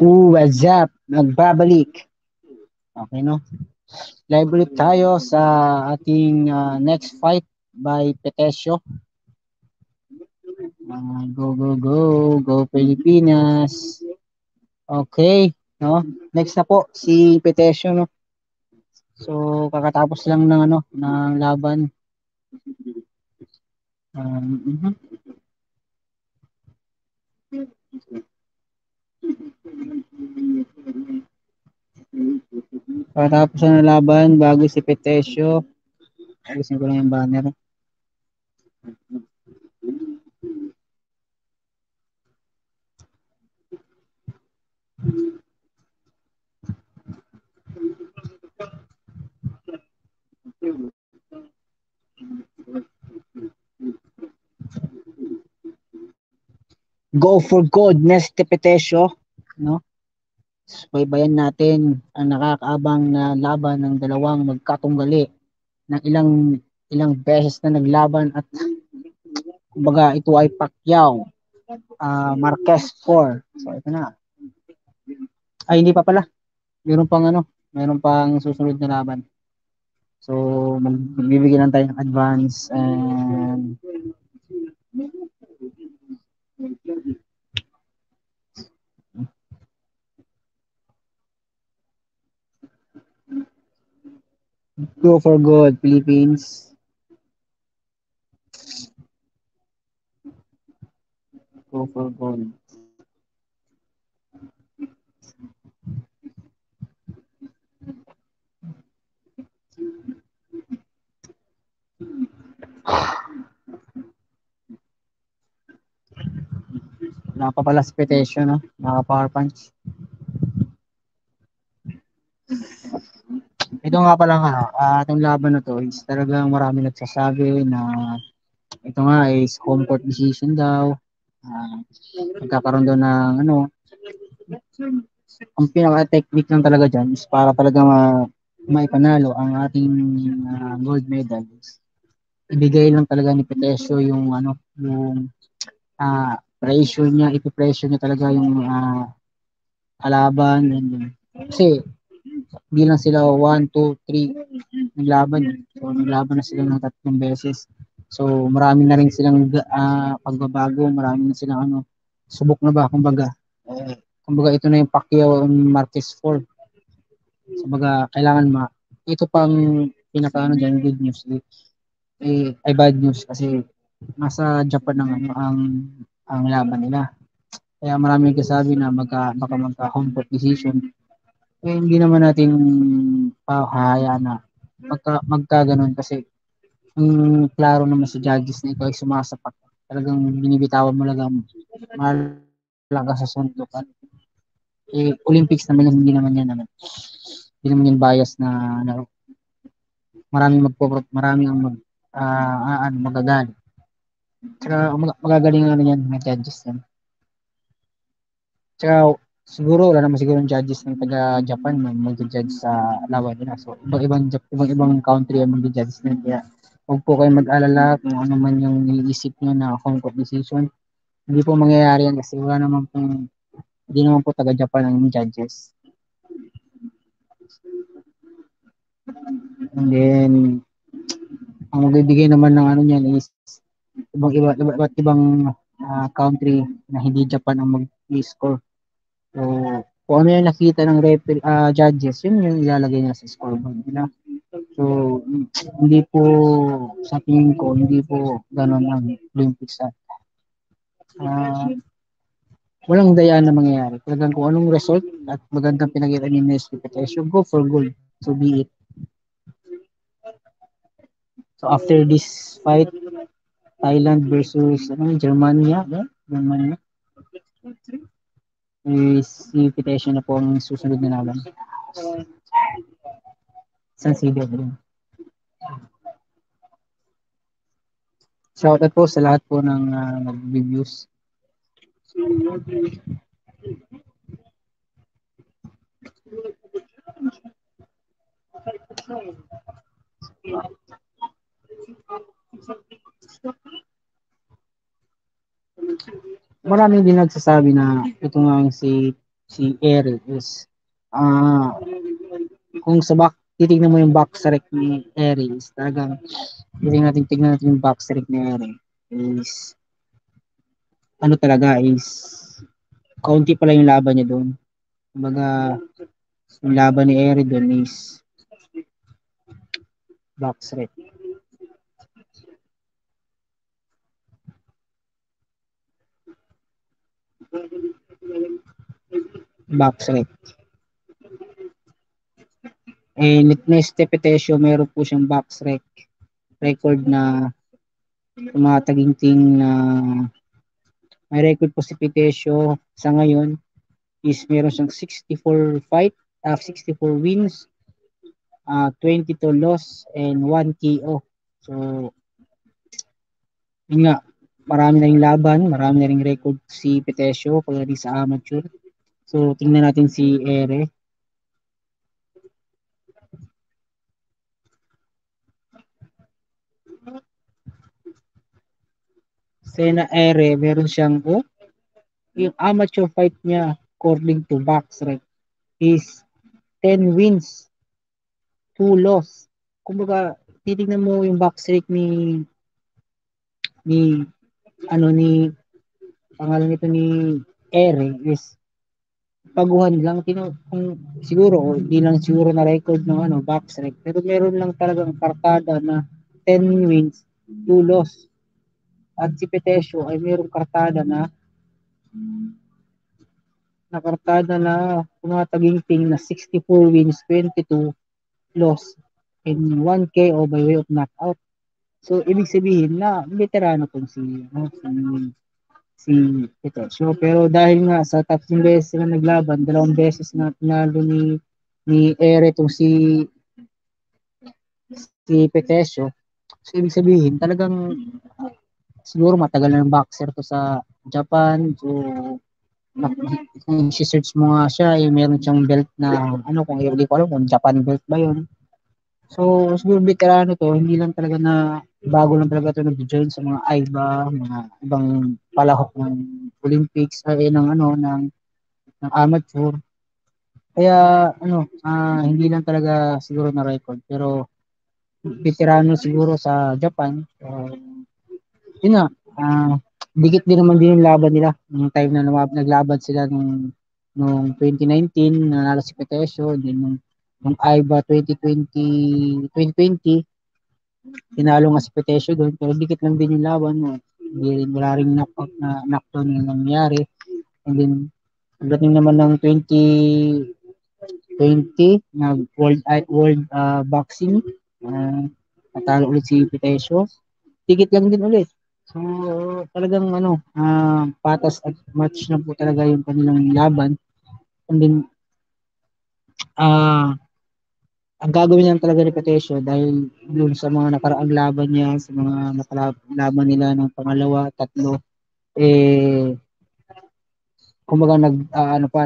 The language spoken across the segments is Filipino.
What's up? Nagbabalik. Okay, no? Live ulit tayo sa ating next fight by Petesio. Go, go, go. Go Pilipinas. Okay, no? Next na po si Petesio, no? So, kakatapos lang ng ng laban. Mhm. Kakatapos lang ng laban bago si Petesio. Alisin ko lang yung banner. Go for gold, Neste Petesio, no? Baybayan natin ang nakakaabang na laban ng dalawang magkatunggali na ilang beses na naglaban at kumbaga ito ay Pacquiao, Marquez 4. So ito na. Ay hindi pa pala. Meron pang meron pang susunod na laban. So magbibigyan lang tayo ng advance and go for gold Philippines. Go for gold. Nakapapala sa petition, no? Naka-power punch. Ito nga pala nga, itong laban na to is talagang marami nagsasabi na ito nga is home court decision daw. Uh, Magkakaroon daw ng ang pinaka-technique lang talaga dyan is para talaga maipanalo ang ating gold medals. Ibigay lang talaga ni Petesio yung pressure niya, ipipressure niya talaga yung kalaban. Kasi hindi lang sila 1, 2, 3 naglaban. So naglaban na sila ng 3 beses. So marami na rin silang pagbabago, marami na silang subok na ba kumbaga. Kumbaga ito na yung Pacquiao Marquez 4. Kumbaga kailangan ito pang pinaka diyan good news ay bad news kasi nasa Japan ng ang laban nila. Kaya marami nagsasabi na baka magka home court decision. Hindi naman natin pahahayaan na magka ganun kasi klaro naman sa judges na ikaw ay sumasapat. Talagang binibitawan mo lang malaga sa suntok. At Olympics naman yan, hindi naman yan bias na laro. Maraming ang magagaling. Tsaka magagaling yan mga judges yan. Tsaka siguro wala naman siguro yung judges ng taga Japan na mag-judge sa laban nila. So ibang country ang mag-judge nila. Kaya huwag po kayo mag-alala kung ano man yung iniisip nyo na home court decision. Hindi po mangyayari yan kasi hindi naman po taga Japan ang judges. And then ang magbibigay naman ng niyan is iba't ibang country na hindi Japan ang mag-score. So, kung ano yung nakita ng judges, yun yung ilalagay nila sa scoreboard nila. So, hindi po, sa tingin ko, hindi po ganun ang Olympics. Walang daya na mangyayari. Talagang kung anong result at magandang pinakita ni Nestle Petesio, go for gold. So be it. So after this fight, Thailand versus Germany, Germany si Petesio na po ang susunod na laban. San Siro din. Shoutout po sa lahat po ng nag-reviews. Marami din nagsasabi na ito nga si si Eri is ah kung sa back titignan mo yung box rec ni Eri is talagang tignan natin yung box rec ni Eri is ano talaga is kaunti pala yung laban niya doon. Kumbaga yung laban ni Eri doon is box rec. Box rec. Eh, ni Stepetesio, meron po siyang box rec record na tumataginting na may record po si Petesio sa ngayon is meron siyang 64 fight, 64 wins, 22 loss, and 1 KO. So, yun nga, marami na ring laban, marami na ring record si Petesio pagdating sa amateur. So, tingnan natin si Ere. Sena Ere, meron siyang, yung amateur fight niya, according to Boxrec, is 10 wins, 2 loss. Kumbaga, titignan mo yung Boxrec ni ano ni pangalan nito ni Ere is paguhan lang kung siguro o di lang siguro na record ng ano box rec pero meron lang talagang kartada na 10 wins 2 loss at si Petesio ay merong kartada na kartada na tumataginting na 64 wins 22 loss in 1 KO by way of knockout. So ibig sabihin na veterano tong si Petersio. Pero dahil nga sa tatlong beses sila naglaban, dalawang beses na tinalo ni Ere itong si Petersio. So, ibig sabihin, talagang siguro matagal na ng boxer to sa Japan. So, kung si-search mo nga siya, eh, meron siyang belt na, ano, kung hindi ko alam kung Japan belt ba yun. So, siguro veterano to, hindi lang talaga na bago lang talaga ito nag-join sa mga AIBA, mga ibang palahok ng Olympics, ay ng ano, ng amateur. Kaya ano, hindi lang talaga siguro na record pero veterano siguro sa Japan. So, yun nga, dikit din naman din yung laban nila. Yung time na naglaban sila nung 2019, nanalo si Petesio, din nung AIBA 2020, 2020, tinalo nga si Petesio doon, pero dikit lang din yung laban. No? Hindi rin, wala rin knockdown yung nangyari. And then, pagdating naman ng 2020 na world boxing, natalo ulit si Petesio. Tikit lang din ulit. So, talagang ano, patas at match na po talaga yung kanilang laban. And then, uh, ang gagawin niya talaga ni Petesio dahil dun sa mga nakaraang laban niya, sa mga nakalaban nila ng pangalawa, tatlo, eh, kumbaga ano pa,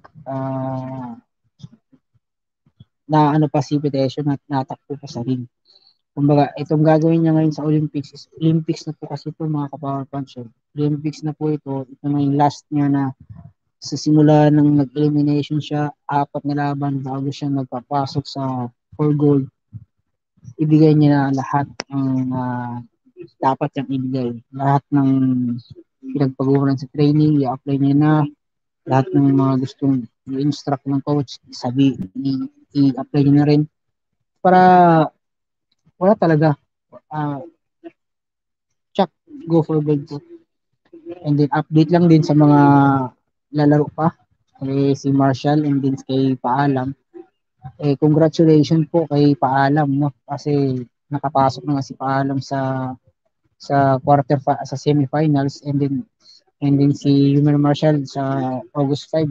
na ano pa si Petesio, natakbo pa sa ring. Kumbaga, itong gagawin niya ngayon sa Olympics is Olympics na po kasi ito mga ka-power puncher. Olympics na po ito. Ito na yung last niya na sa simula ng nag-elimination siya, 4 na laban bago siya magpapasok sa for gold. Ibigay niya na lahat ng dapat niyang ibigay. Lahat ng pinagpaguran sa training, i-apply niya na lahat ng mga gustong i-instruct ng coach, i-apply niya na rin para wala talaga. Uh, Check, go for gold po. And then update lang din sa mga lalaro pa. Si Marshall and din kay Paalam. Congratulations po kay Paalam, no? Kasi nakapasok na nga si Paalam sa sa semifinals and then si Yumer Marshall sa August 5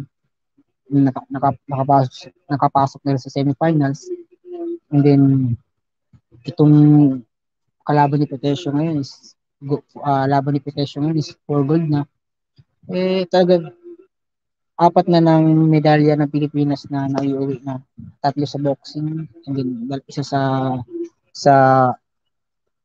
nakapasok na sa semifinals. And then itong kalaban ni Petesio ngayon is laban ni Petesio ngayon is for gold na. Talaga 4 na ng medalya ng Pilipinas na naiuwi na. 3 sa boxing, and then isa sa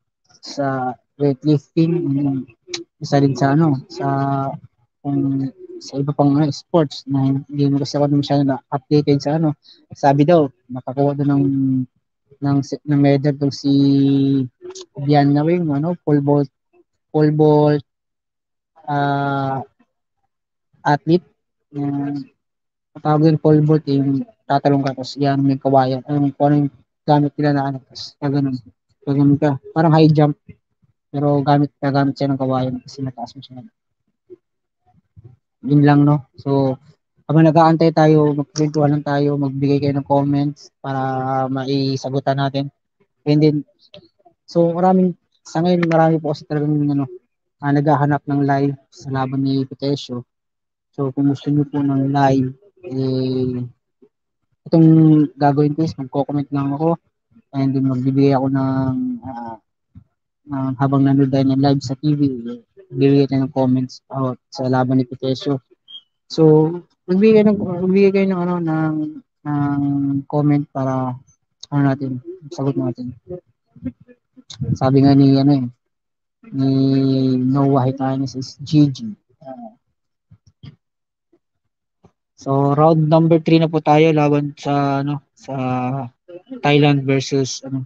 sa weightlifting, isa din sa ano, sa kung sa iba pang sports na hindi mo kasi ako masyado na updated sa ano. Sabi daw, nakakuha daw ng medal daw si Dian Nawing, ano, pole vault ah, athlete. Uh, Tawag yung pole vault, yung tatalong ka, tapos yan, may kawayan. Kung ano yung gamit nila na ano, tapos gano'n. Gano'n ka. Parang high jump, pero gamit siya ng kawayan kasi mataas mo siya. Yun lang, no? So, habang nag-aantay tayo, magkwentuhan lang tayo, magbigay kayo ng comments para maisagutan natin. And then, so maraming, sa ngayon, marami po kasi talagang ano, naghahanap ng live sa laban ni Petesio. So, kung gusto niyo po ng live, eh, itong gagawin ko is magko-comment lang ako and then magbibigay ako ng habang nanonood tayo ng live sa TV, bibigay tayo ng comments about sa laban ni Petesio. So, magbigay kayo ng ano ng comment para ano natin, sagot natin. Sabi nga ni ano ni Noah Hitanes is GG. So, round number 3 na po tayo laban sa ano sa Thailand versus ano.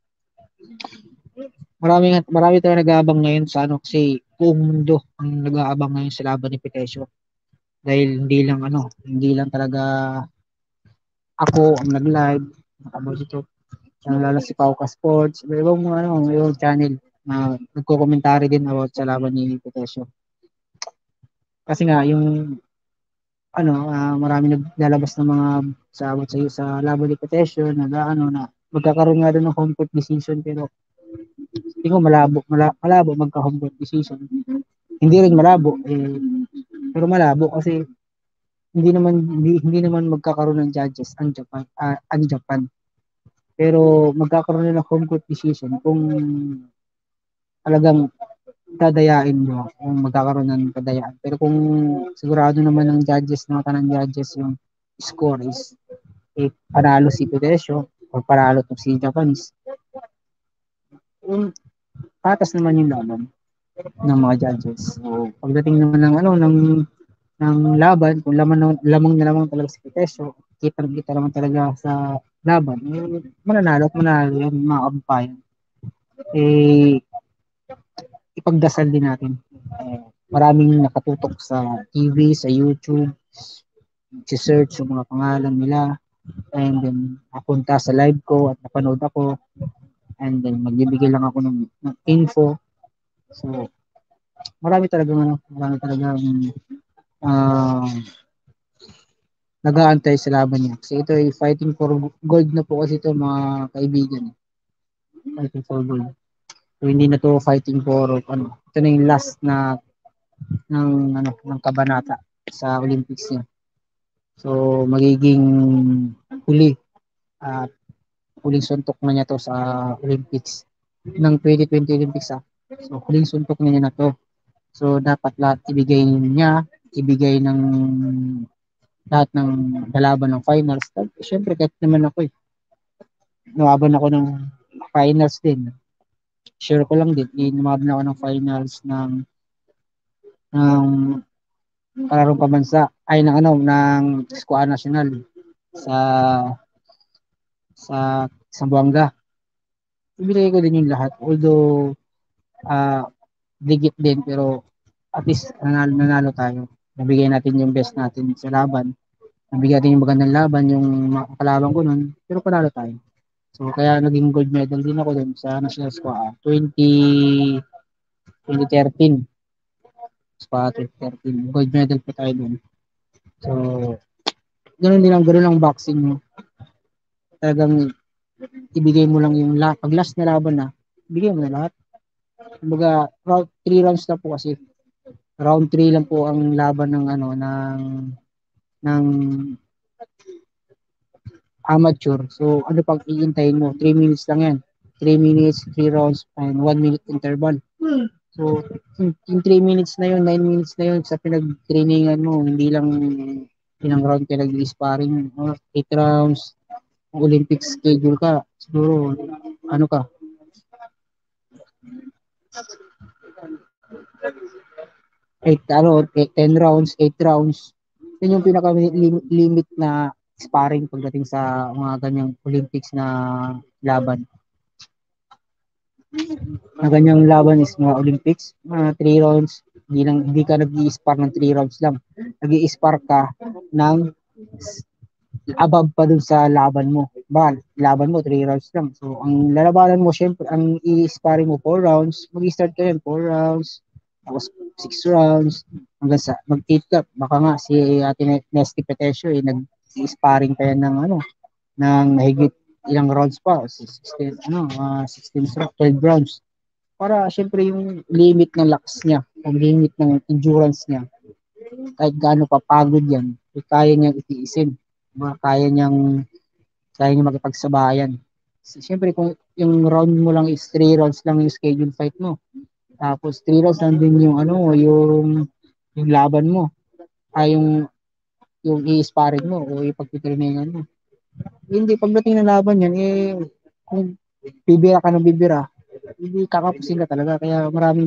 Marami tayong nag-aabang ngayon sa ano kasi buong mundo ang nag-aabang ngayon sa laban ni Petesio. Dahil hindi lang talaga ako ang nag-live, nakabot ito. Lalo si Pauka Sports, ibang mga ano, yung channel na nagko-commentary din about sa laban ni Petesio. Kasi nga yung ano, marami naglalabas ng mga sabot sa iyo sa laban ni Petesio na ano na magkakaroon nga doon ng home court decision pero tingin ko malabo magka home court decision. Hindi rin malabo pero malabo kasi hindi naman magkakaroon ng judges ang Japan. Pero magkakaroon ng home court decision kung talagang dadayain mo kung magkakaroon ng padayaan. Pero kung sigurado naman ng judges, ng mga judges yung score is panalo si Pedesio o panalo to si Japanese, yung patas naman yung laban ng mga judges. So, pagdating naman ng ano ng laban, kung lamang na lamang talaga si Pedesio, kita naman talaga sa laban, mananalo yan mga kababayan. Eh, ipagdasal din natin. Maraming nakatutok sa TV, sa YouTube, si-search yung mga pangalan nila, and then napunta sa live ko at napanood ako, and then magbibigay lang ako ng info. So, marami talagang uh, nag-aantay sa laban niya. Kasi ito ay fighting for gold na po kasi ito mga kaibigan. Fighting for gold. So, hindi na to fighting for ano. Ito na yung last na ng kabanata sa Olympics niya. So magiging huli at huling suntok na niya to sa Olympics ng 2020 Olympics So huling suntok na niya na to. So dapat lahat ibigay ng lahat ng kalaban ng finals. Siyempre kahit naman ako numaban ako ng finals din. Sure ko lang din, numaban ako ng finals ng kalarong pambansa ay ng ano ng Squad National sa sa Zamboanga. Ibigay ko din yung lahat. Although uh, digit din pero at least nanalo tayo. Nabigay natin yung best natin sa laban. Nabigay natin yung magandang laban, yung mga kalaban ko nun, pero panalo tayo. So kaya naging gold medal din ako dun sa National Squad 2013. Squad 2013. Gold medal pa tayo dun. So ganun lang boxing mo. Talagang ibigay mo lang yung lahat. Pag last na laban na, ibigay mo na lahat. Kumbaga, 3 rounds na po kasi. Round 3 lang po ang laban ng ano ng amateur. So, ano pang iintayin mo? 3 minutes lang yan. 3 minutes, 3 rounds, and 1 minute interval. So, yung 3 minutes na yun, 9 minutes na yun sa pinag-trainingan mo, hindi lang ilang round ka nag-sparring, 8 rounds, Olympic schedule ka, siguro, ano ka, 10 rounds, 8 rounds. Yun yung pinaka limit na sparring pagdating sa mga ganyang Olympics na laban. Na ganyang laban is mga Olympics, mga 3 rounds, hindi ka nag-i-spar ng 3 rounds lang. Nag-i-spar ka ng above pa dun sa laban mo. Ba, laban mo 3 rounds lang. So, ang lalabanan mo, syempre, ang i-sparring mo 4 rounds, mag-start ka yan 4 rounds, tapos 6 rounds, hanggang sa mag-8 ka. Baka nga si Ate Nesty Petesio, nag-sparring pa yan ng ano, ng mahigit ilang rounds pa, 16, 16 rounds, 12 rounds. Para syempre yung limit ng lakas niya, ang limit ng endurance niya, kahit gaano papagod yan, kaya niyang itiisin. Kaya niyang makipagsabayan. Siyempre kung yung round mo lang is 3 rounds lang yung schedule fight mo. Tapos 3 rounds lang din yung yung laban mo. Yung i-sparring mo o ipagtitrainingan mo. Hindi pagdating ng laban yan kung bibira ka ng bibira, hindi kakapusin ka talaga. Kaya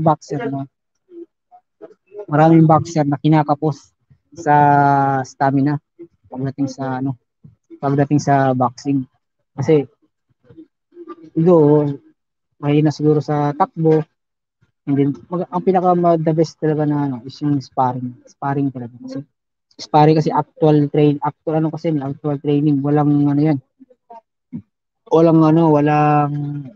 maraming boxer na kinakapos sa stamina pagdating sa boxing. Kasi do mahina siguro sa takbo, and then ang pinaka the best talaga na is yung sparring talaga. Kasi sparring kasi actual training, walang ano yan, walang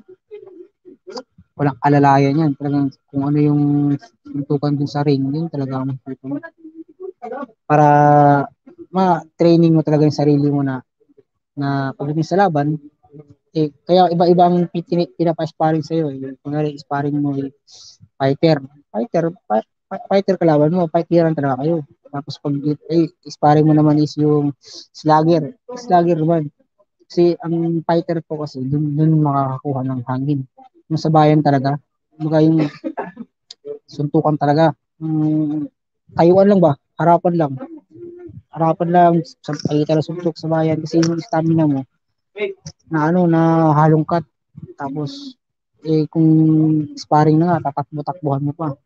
alalayan yan. Talagang kung ano yung suntukan dun sa ring, yun talaga ang para ma-training mo talaga yung sarili mo na pagdating sa laban, kaya iba-iba ang pinapa-sparring sa'yo. Kung sparring mo fighter, fighter kalaban mo, fighter talaga kayo. Tapos pag sparring mo naman is yung slugger naman. Kasi ang fighter po kasi, dun makakakuha ng hangin. Yung sa bayan talaga, yung suntukan talaga. Tayuan lang ba? Harapan lang sa pagitan ng suntok sa bayan kasi yung stamina mo na halongkat. Tapos kung sparring na nga, tatakbo-takbuhan mo pa.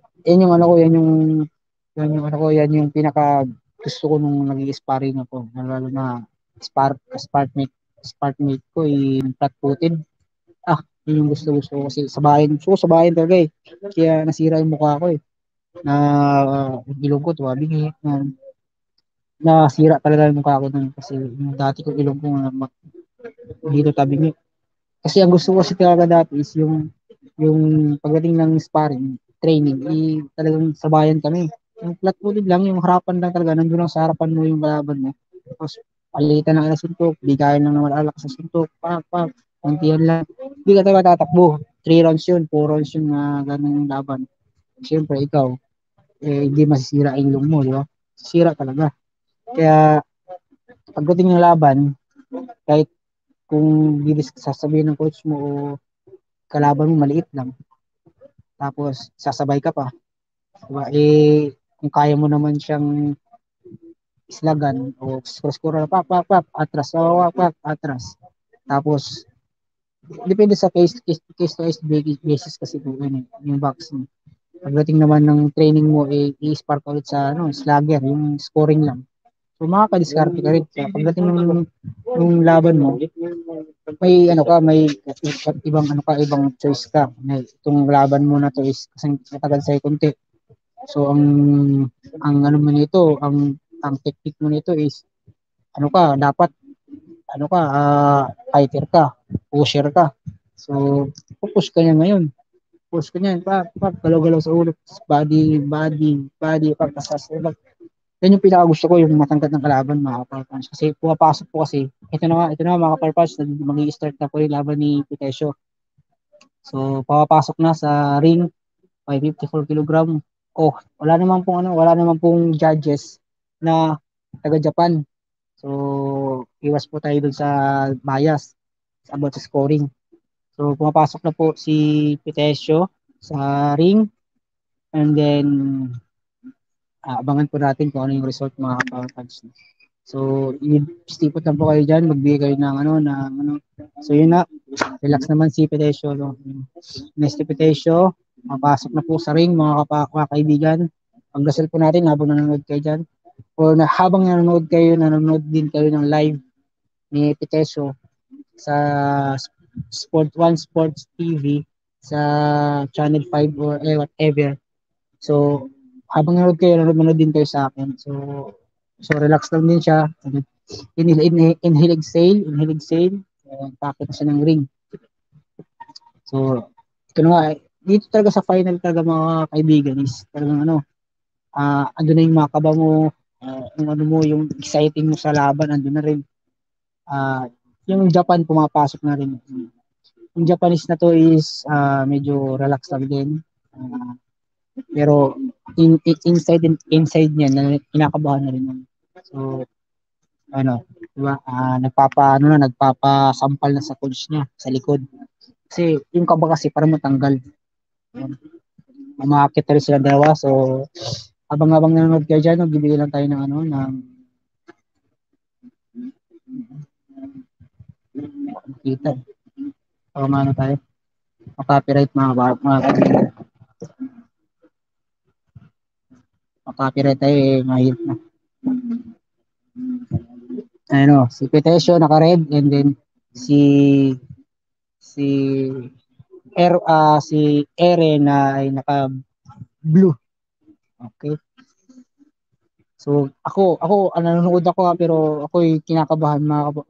Yan yung pinaka gusto ko nung nag-i-sparring ako. Lalo na spark mate ko flat footed. Yun yung gusto ko kasi sabayan talaga eh. Kaya nasira yung mukha ko eh. Na ilong ko tumabingi. Nasira talaga yung mukha ko nun kasi yung dati ko ilong ko dito tabingi. Kasi ang gusto ko kasi talaga dati is yung pagdating ng sparring, training, talagang sabayan kami. Yung flat-footed lang, yung harapan lang talaga, nandun lang sa harapan mo yung kalaban mo. Tapos, palitan ng alas suntok, bigayan lang naman alak sa suntok, pak, kontihan lang. Hindi ka talaga tatakbo. 3 rounds yun, 4 rounds yun na ganun yung laban. Siyempre, ikaw, hindi masisira yung ilong mo, di ba? Sira talaga. Kaya, pagdating ng laban, kahit kung sasabihin ng coach mo o kalaban mo maliit lang, tapos sasabay ka pa, diba? Kung kaya mo naman siyang islagan o score pak, atras, atras. Tapos, depende sa case to case basis kasi po yung boxing. Pagdating naman ng training mo, i-spark ulit sa slugger, yung scoring lang. So, makakadiskarte ka rin. Pagdating ng laban mo, ibang choice ka. Itong laban mo na to is kasi matagal sa'yo kunti. So, ang technique mo nito is, dapat, fighter ka, pusher ka. So, pupush ka niya ngayon. Push ka niyan, galaw-galaw sa ulo, body, yan yung pinaka gusto ko, yung matangkad ng kalaban, mga kaparpans. Kasi pumapasok po kasi, ito na mga kaparpans, mag-i-start na po yung laban ni Pitesio. So, papasok na sa ring, 554 kilogram. Wala naman pong judges na taga-Japan. So, iwas po tayo dun sa bias about sa scoring. So, pumapasok na po si Pitesio sa ring, and then abangan po natin kung ano yung result, mga kaparpans. So, stipot lang po kayo dyan, magbigay kayo ng. So, yun na, relax naman si Petesio. Next Petesio, mapasok na po sa ring, mga kaibigan. pagdasal po natin habang nanonood kayo dyan. O na, habang nanonood din kayo ng live ni Pitesio sa Sport 1 Sports TV sa Channel 5 or whatever. So, habang nanonood kayo, nanonood din kayo sa akin. So relax lang din siya. Inhale, exhale, inhale, exhale. Pakit na siya ng ring. So, ito na nga, dito talaga sa final talaga mga kaibigan is talagang ano, ando na yung mga kaba mo, yung ano mo, yung exciting mo sa laban, ando na rin. Yung Japan pumapasok na rin. Yung Japanese na to is medyo relax lang din. Pero inside niya na kinakabahan na rin yun. So, ano, diba? Nagpapasampal na sa coach niya sa likod. Kasi yung kaba kasi parang matanggal. Umakit na rin sila dalawa. So, habang nanonood kayo dyan, magbibigay lang tayo ng ano, ng makita. So, ano tayo? Copyright mga kaibigan. Copyright tayo eh, mahirap na. Ano, si Petesio naka-red and then si si si Ere na ay naka-blue. Okay. So ako nanonood ako pero ako'y kinakabahan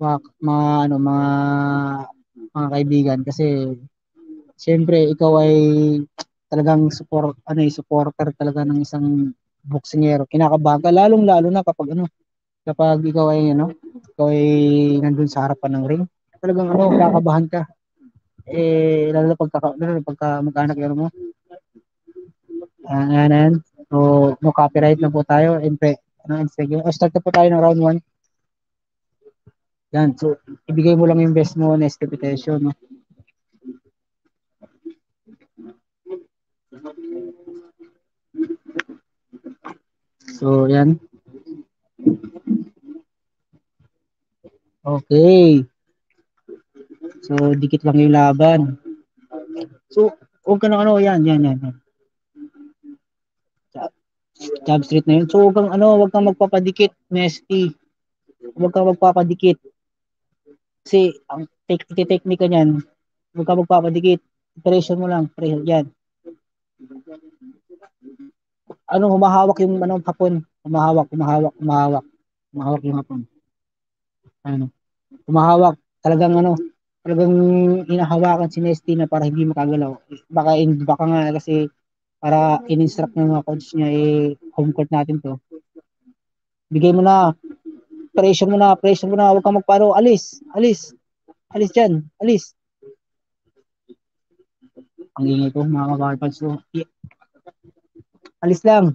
mga kaibigan kasi siyempre ikaw ay talagang supporter talaga ng isang boksingero. Kinakabahan ka lalong-lalo na kapag ikaw ay nandun sa harapan ng ring. Talagang kakabahan ka. Lalo na pagka mag-anak yun mo. Yan. So, no copyright na po tayo. Start na po tayo ng round 1. Yan. So, ibigay mo lang yung best mo na expectation. No? So, yan. Okay. So, dikit lang yung laban. So, huwag ka na yan. Job street na yun. So, huwag kang magpapadikit, Nesty. Huwag kang magpapadikit. Kasi, ang technique niyan, huwag kang magpapadikit. Pressure mo lang. Pressure, yan. Humahawak yung hapon. Humahawak yung hapon. Humahawak. Talagang inahawakan si Nesty na para hindi makagalaw. Baka nga kasi para in-instruct ng mga coach niya home court natin to. Bigay mo na. Pressure mo na. Huwag kang magparo. Alis dyan. Alis. Ang ingay ko, mga kabarpads ko. Alis lang.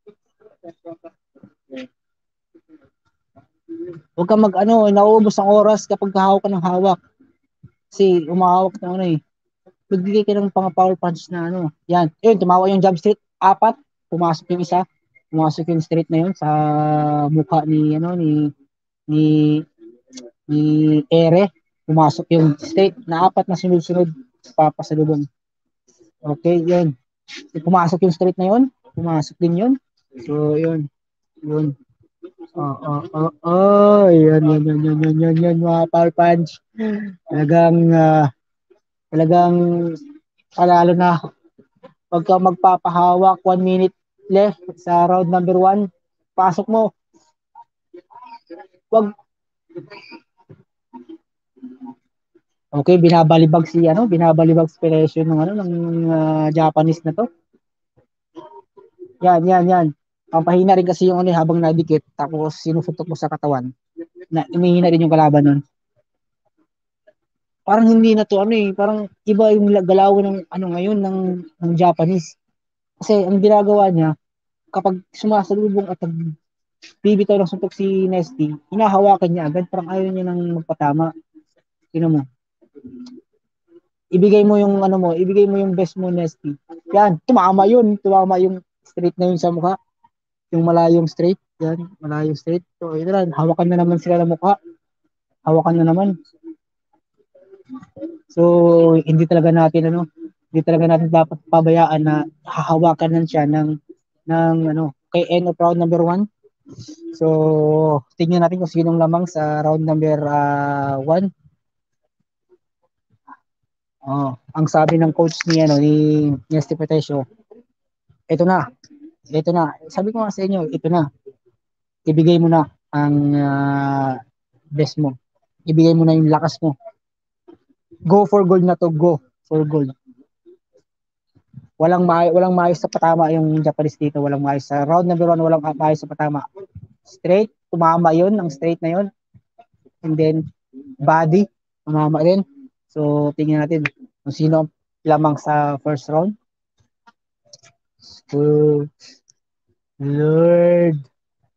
Huwag kang nauubos ang oras kapag hawak ka ng hawak. Kasi umahawak na Magbigay ka ng power punch na Yan. Yun, tumawa yung jab street. 4. Pumasok yung isa. Pumasok yung straight na yun sa mukha ni, ni Ere. Pumasok yung straight na 4 na sunod-sunod. Papasalubong. Okay, yun. Pumasok yung straight na yun. Pumasok din yun. So, yun. Yan, mga power punch. Talagang palalo na pagka magpapahawak 1 minute left sa round number 1, pasok mo. Wag Okay, binabalibag si Peresio ng Japanese na to. Yan. Pampahina rin kasi yung habang nadikit tapos sinusutok mo sa katawan na umihina rin yung kalaban nun. Parang hindi na to parang iba yung galawan ng ngayon ng Japanese. Kasi ang ginagawa niya kapag sumasalubong at bibitaw ng suntok si Nesty, hinahawakan niya agad parang ayaw niya nang magpatama. Tingnan mo. Ibigay mo yung best mo Nesty. Yan, tumama yung straight na yun sa mukha. Yung malayong straight, yan, malayong straight. So, ito lang, hawakan na naman sila ng mukha. Hawakan na naman. So, hindi talaga natin dapat pabayaan na hahawakan lang siya ng kay end of round number 1. So, tingnan natin kung sinong lamang sa round number 1. Ang sabi ng coach ni Steve Petesio, ito na, ito na. Sabi ko nga sa inyo, ito na. Ibigay mo na ang best mo. Ibigay mo na yung lakas mo. Go for gold na to, go for gold. Walang maayos sa patama yung Japanese dito, walang maayos sa round number 1, walang maayos sa patama. Straight, tumama 'yon, ang straight na 'yon. And then body, tumama din. So tingnan natin kung sino ang lamang sa first round. Oh, Lord.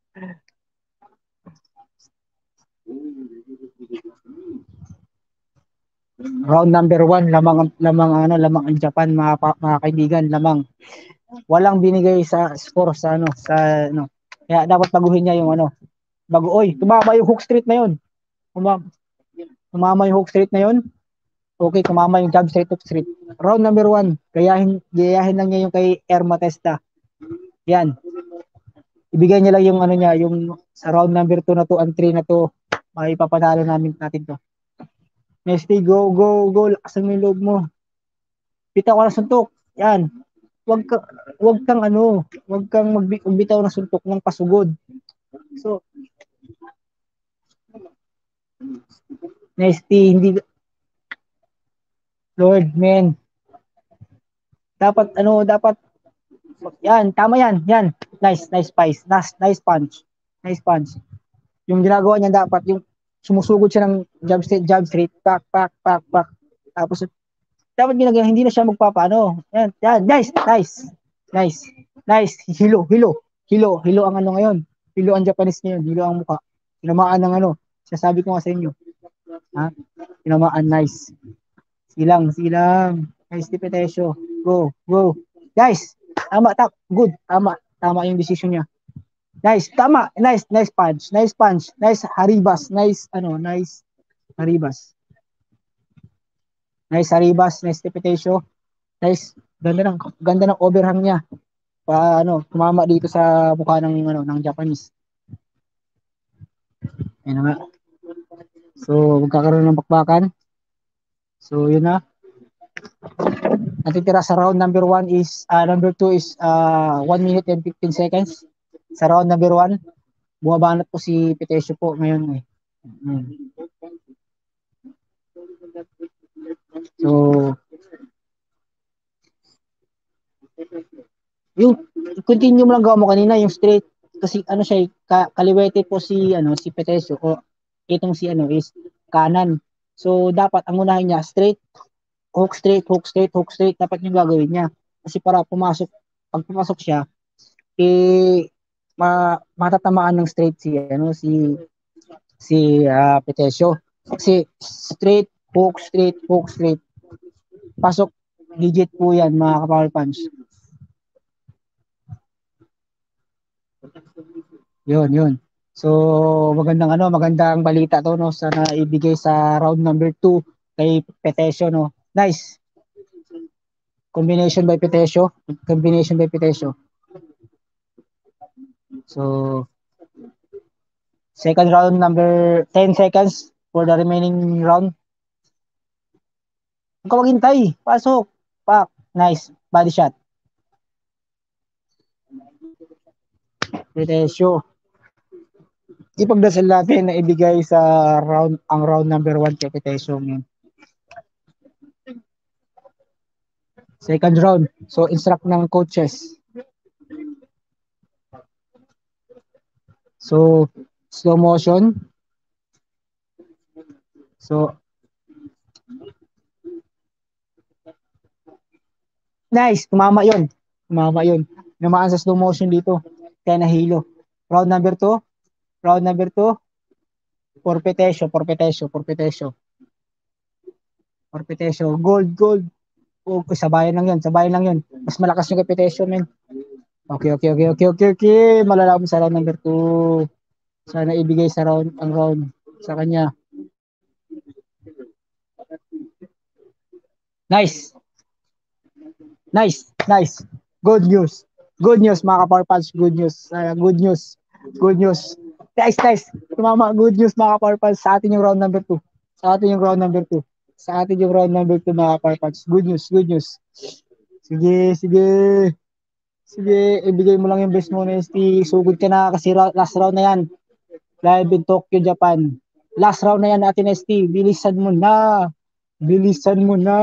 Round number 1, lamang ang Japan, mga kaibigan, lamang. Walang binigay sa score sa Kaya dapat baguhin niya yung tumama yung hook straight na yun. Tumama yung hook straight na yun. Okay, tumama yung jab straight, hook straight. Round number 1, gayahin lang niya yung kay Erma Testa. Yan. Ibigay niya lang yung yung sa round number 2 na to, and 3 na to, may papanalo natin to. Nesty, go, go, go. Lakasan mo yung loob mo. Bitaw ka ng suntok. Yan. Wag ka, wag kang magbitaw ng suntok ng pasugod. So, Nesty, hindi, Lord, man. Dapat, yan, tama yan. Nice spice. Nice punch. Nice punch. Yung ginagawa niya dapat, yung sumusugod siya ng jab straight, pak, pak, pak, pak. Tapos, dapat ginagawa, hindi na siya magpapaano. Yan, nice. Hilo ang ngayon. Hilo ang Japanese ngayon, hilo ang mukha. Tinamaan ng sasabi ko nga sa inyo. Ha? Tinamaan, nice. Silang. Nice, Tipetesio. Go. Guys, good. Tama yung decision niya. Nice, tama. Nice punch. Nice haribas. Nice haribas. Nice Tipetesio. Nice. Ganda ng overhand niya. Tumama dito sa mukha ng Japanese. Ayun nga. So, magkakaroon ng bakbakan. So, yun na. Natitira sa round number 1 is, number 2 is 1 minute and 15 seconds. Sa round number 1, bumabanat po si Petesio po ngayon. So, yung continue mo lang gawa mo kanina, yung straight, kasi siya, kaliwete po si Petesio, o itong is kanan. So, dapat ang unahin niya, straight, hook straight, dapat yung gagawin niya. Kasi para pag pumasok siya, matatamaan ng straight si Petesio. Kasi straight, hook straight, pasok, digit po yan, mga ka-power punch. Yun. So, magandang balita to, sana ibigay sa round number 2 kay Petesio, Nice. Combination by Petesio. So, second round, number 10 seconds for the remaining round. Huwag ka maghintay. Pasok. Pak. Nice. Body shot. Petesio. Ipagdasal natin na ibigay sa ang round number 1 kay Petesio. Second round. So, instruct ng coaches. So, slow motion. So, nice. Tumama yun. Namaan sa slow motion dito. Kaya nahilo. Round number 2. For Petesio. Gold. Sabayan lang yun. Mas malakas yung kay Petesio, men. Okay. Malalaman sa round number 2. Sana ibigay ang round sa kanya. Nice. Good news. Good news, mga ka-Power Pals. Good news. Good news. Good news. Nice, nice. Tumama, good news, mga ka-Power Pals. Sa atin yung round number 2. Sa atin yung round number 2. Sa atin yung round number 2, mga ka-Power Pals. Good news, good news. Sige, sige. Sige, ibigay mo lang yung best mo, Nesty. Sugod ka na kasi last round na yan. Live in Tokyo, Japan. Last round na yan, Ate Nesty. Bilisan mo na. Bilisan mo na.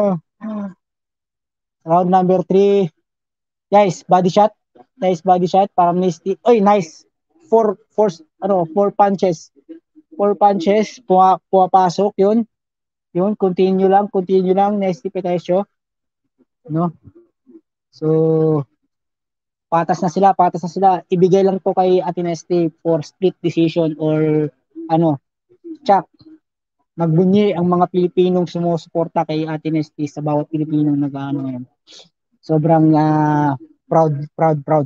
Round number 3. Guys, body shot. Nice body shot. Parang Nesty. Oy, nice. Four punches. Four punches. Pumapasok. Yun. Yun. Continue lang. Nesty Petesio. No? So, patas na sila. Ibigay lang to kay Ate Nesty for split decision or ano, check. Magbunyi ang mga Pilipinong sumusuporta kay Ate Nesty sa bawat Pilipinong nag-ano ngayon. Sobrang proud.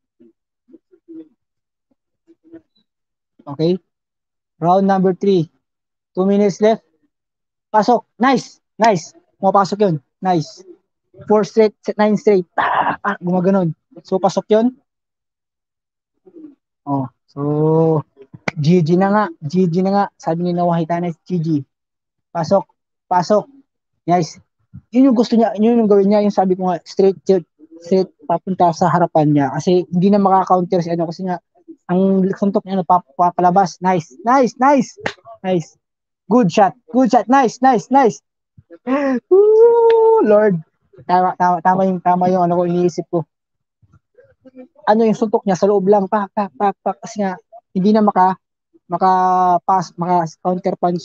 Okay? Round number 3. 2 minutes left. Pasok. Nice. Nice. Pumapasok yun. Nice. 4 straight, 9 straight. Gumaganon. So, pasok yun. Oh. So, GG na nga. GG na nga. Sabi ni Noah Hitanes, GG. Pasok. Pasok. Nice. Yun yung gusto niya. Yun yung gawin niya. Yung sabi ko nga, straight papunta sa harapan niya. Kasi hindi na makaka-counter si ano. Kasi nga, ang suntok niya, papalabas. Nice. Nice. Nice. Nice. Good shot. Good shot. Nice. Nice. Nice. Woo, Lord. Tama yung ano ko iniisip ko. Ano yung suntok niya sa loob lang, pak kasi nga hindi na maka counter punch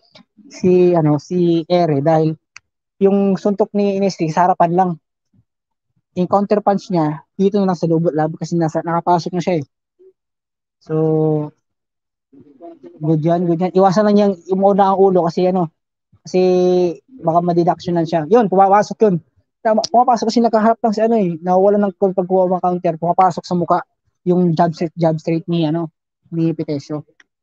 si Ere dahil yung suntok ni Inesti sa harapan lang. Yung counter punch niya dito na lang sa loob kasi nakapasok na siya eh. So good yan. Iwasan lang yung una ang ulo kasi baka ma-deductionan siya. Yun, pumapasok yun. Pumapasok kasi nakaharap lang si ano eh. Nawawalan ng pagkuha ng counter. Pumapasok sa muka yung jab straight ni Petesio.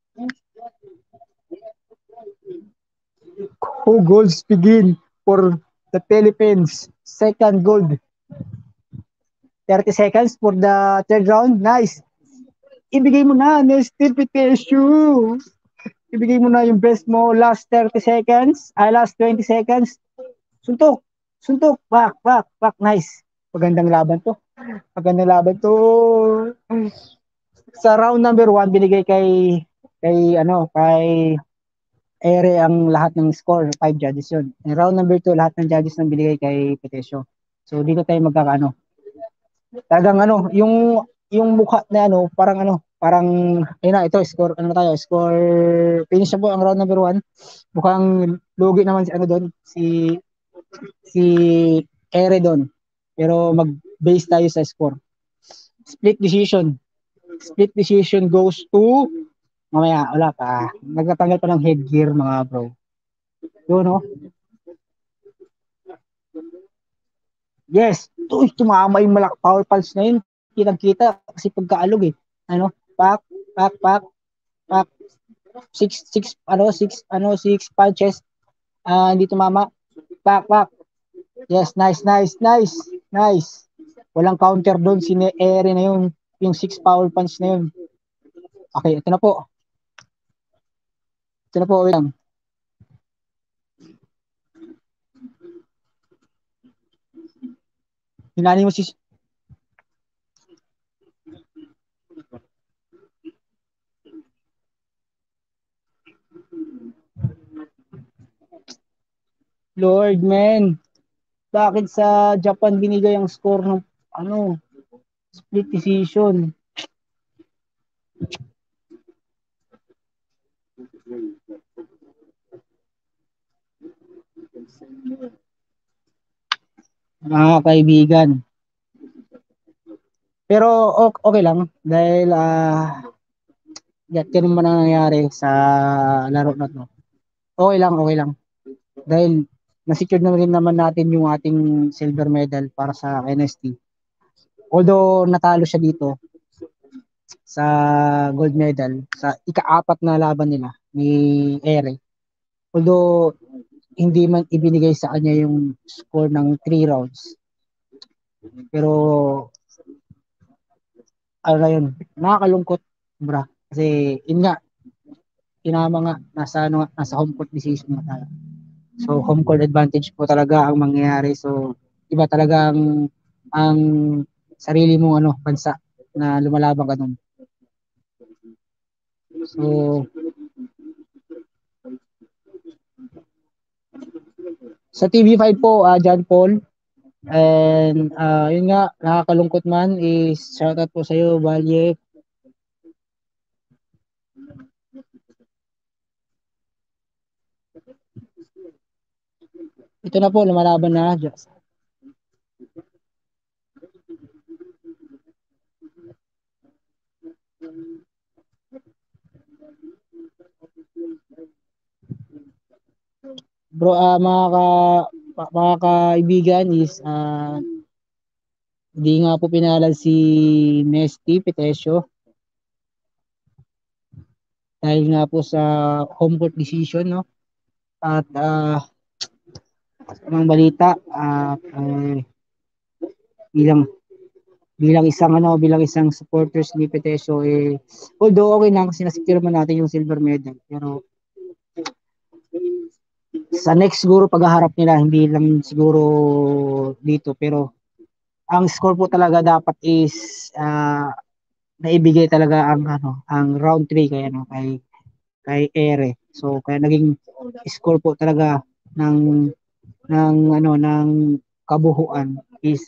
Who goals begin for the Philippines? Second gold. 30 seconds for the third round. Nice. Ibigay mo na, Nestor Petesio. Ibigay mo na yung best mo. Last 30 seconds. Last 20 seconds. Suntok. Suntok. Back. Nice. Magandang laban to. Sa round number 1 binigay kay Ere ang lahat ng score, 5 judges yun. In round number 2 lahat ng judges nang binigay kay Petesio. So dito tayo magkakaano. Talagang yung mukha na parang ayun na ito score score finish na po ang round number 1. Mukhang lugi naman si doon si Ere doon. Pero mag-base tayo sa score. Split decision goes to mamaya, wala pa. Nagtatanggal pa ng headgear, mga bro. Yun, no? Yes. Uy, tumama yung power pulse na yun. Kitang-kita kasi pagkaalog eh. Ano? Pak. Six punches. Hindi tumama. Pak. Yes, nice. Walang counter doon. Ere na yun. Yung 6 power punch na yun. Okay, ito na po. Wait lang. Hinani mo si Lord, man. Bakit sa Japan binigay ang score ng split decision? Mga kaibigan. Pero okay lang dahil ganun man ang nangyari sa laro na to. Okay lang. Dahil na-secure na rin naman natin yung ating silver medal para sa NST. Although natalo siya dito sa gold medal sa ika-4 na laban nila ni Ere. Although hindi man ibinigay sa kanya yung score ng 3 rounds. Pero ano na yun, nakakalungkot, bra. Kasi, yun nga, tinama nga, nasa, ano, nga, nasa home court decision nga tayo. So, home court advantage po talaga ang mangyayari. So, iba talaga ang sarili mong ano, bansa na lumalaban ka dun. So, sa TV5 po, John Paul, and yun nga, nakakalungkot man is shoutout po sa iyo, Valye. Ito na po, lumalaban na. Bro, mga kaibigan is hindi nga po pinalad si Nesty Petesio dahil nga po sa home court decision, no? At ang balita, bilang bilang isang supporters ni Petesio, although okay lang kasi nasikir man natin yung silver medal, pero sa next siguro paghaharap nila, hindi lang siguro dito, pero ang score po talaga dapat is naibigay talaga ang round 3 kay kay Ere. So kaya naging score po talaga ng ng kabuhuan is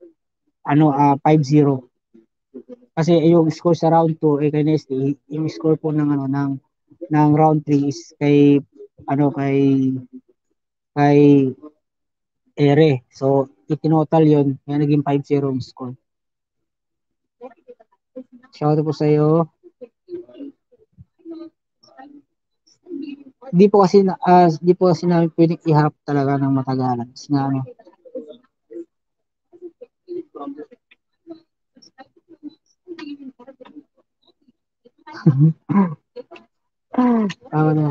5-0. Kasi yung score sa round 2 kay Nesty, yung score po ng round 3 is kay kay Ere. So itinotal yun, kaya naging 5-0 yung score. Shout out po sa iyo. Di po kasi namin pwedeng iharap talaga ng matagalan. Kasi nga tama na.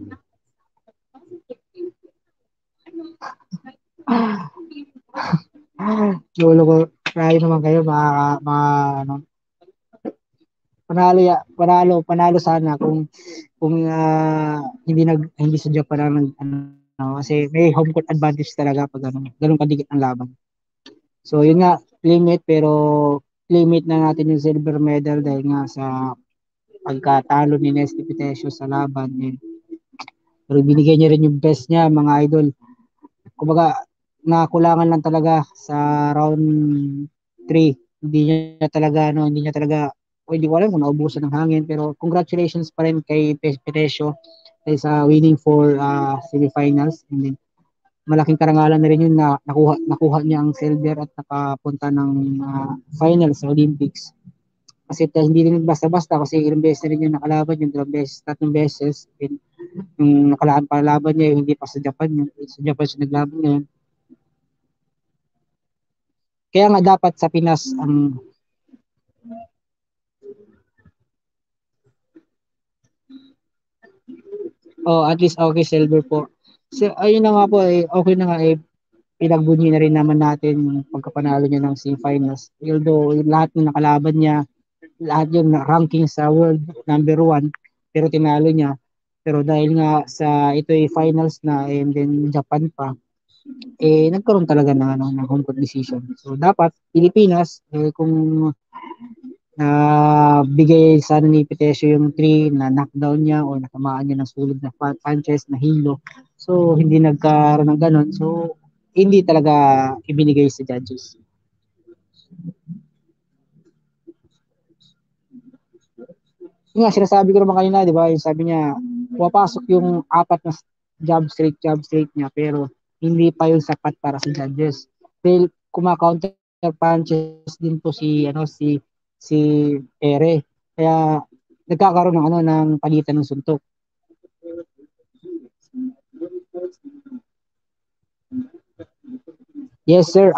Lolo ko, try naman kayo, ano, panalo sana kung hindi sa Japan kasi may home court advantage talaga pag ganun kadikit ang laban. So yun nga, limit, pero limit na natin yung silver medal dahil nga sa pagkatalo ni Nesty Pitesio sa laban. Pero binigay niya rin yung best niya, mga idol. Kumbaga, nakulangan lang talaga sa round 3. Hindi niya talaga, hindi ko alam kung naubusan ng hangin, pero congratulations pa rin kay Petesio sa winning for semifinals. And then, malaking karangalan na rin yun na nakuha niya ang silver at nakapunta ng finals sa Olympics. Kasi hindi rin basta-basta kasi ilang beses na rin yung nakalaban yung tatlong beses. And, yung nakalaan pa laban niya, yung hindi pa sa Japan, sa Japan siya naglaban ngayon. Kaya nga dapat sa Pinas ang at least okay silver po. So ayun na nga po okay na nga pinagbunyi na rin naman natin yung pagkapanalo niya ng semifinals. Although lahat ng nakalaban niya, lahat yung ranking sa world number 1, pero tinalo niya. Pero dahil nga sa ito ay finals na and then Japan pa, nagkaroon talaga ng home court decision. So dapat Pilipinas kung na bigay sana ni Petesio yung 3 na knockdown niya o natamaan niya ng sulod na punches na hilo. So hindi nagkaroon ng ganun. So hindi talaga ibinigay sa judges. Yung nga, sinasabi ko naman kanina, di ba? Yung sabi niya, pumapasok yung 4 na jab straight niya, pero hindi pa yung sapat para sa judges. Dahil kumakaunter punches din po si Ere. Kaya nagkakaroon ng palitan ng suntok. Yes sir,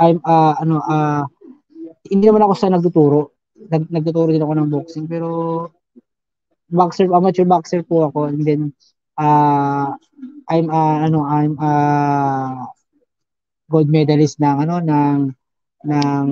hindi naman ako sa nagtuturo. Nagtuturo din ako ng boxing, pero amateur boxer po ako, and then uh, I'm gold medalist ng ng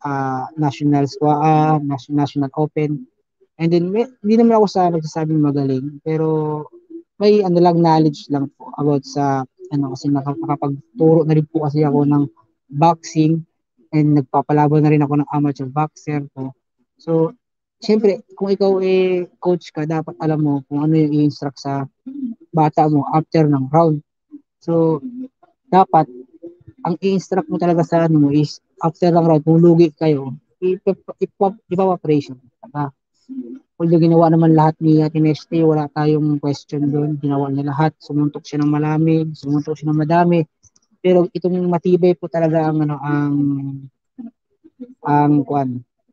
National Open. And then hindi naman ako sa nagsasabing magaling, pero may ano lang knowledge lang po about sa ano kasi nakapagturo na rin po kasi ako ng boxing and nagpapalaban na rin ako ng amateur boxer po. So, syempre, kung ikaw coach ka, dapat alam mo kung ano yung i-instruct sa bata mo after ng round. So, dapat ang i-instruct mo talaga sa ano mo is after ng round, kung lugi kayo, ipapapressure ka. Although ginawa naman lahat ni Ate Nesty, wala tayong question doon. Ginawa niya lahat. Sumuntok siya ng malamig, sumuntok siya ng madami. Pero itong matibay po talaga ang ano ang kwan.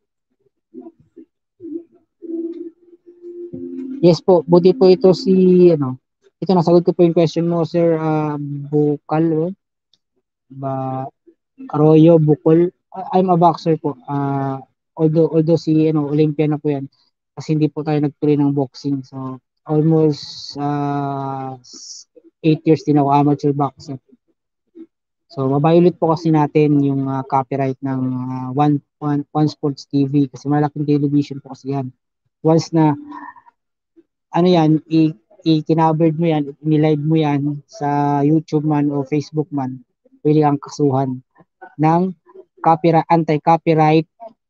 Yes po, buti po ito si ano. Ito nasagot ko po yung question mo, Sir Bukal ba Arroyo Bukol. I'm a boxer po. Although si ano Olympian na po yan. Kasi hindi po tayo nagtuloy ng boxing. So almost 8 years din ako amateur boxer. So, mabayulit po kasi natin yung copyright ng One Sports TV kasi malaking television po kasi yan. Once na, ano yan, i-kinabered mo yan, i-live mo yan sa YouTube man o Facebook man, pwede kang kasuhan ng anti-copyright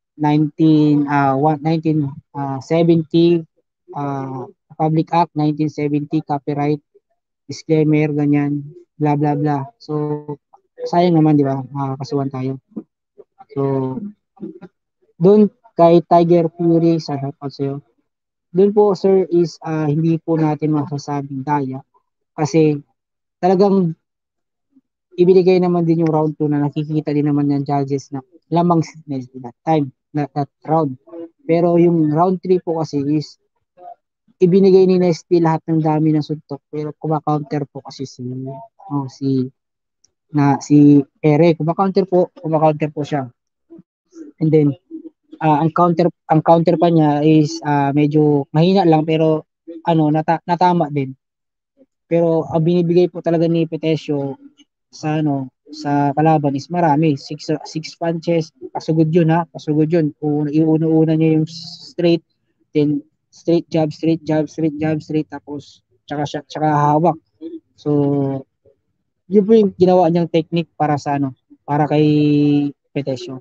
1970 Public Act 1970 copyright disclaimer ganyan bla bla bla. So sayang naman, di ba? Makakasuhan tayo. So, doon kay Tiger Fury, sa shoutout sa'yo. Doon po, sir, is hindi po natin masasabing daya. Kasi talagang ibinigay naman din yung round 2 na nakikita din naman ng judges na lamang that time, that round. Pero yung round 3 po kasi is ibinigay ni Nesty lahat ng dami ng suntok pero kuma-counter po kasi si Ere, kumakounter po siya. And then ang counter pa niya is medyo mahina lang pero ano natama din. Pero ang binibigay po talaga ni Petesio sa kalaban is marami, six punches, pasugod yun ha, pasugod yun. Iuna niya yung straight, then straight jab, straight jab, straight jab, straight tapos tsaka hawak. So yun po yung ginawa niyang technique para kay Petesio.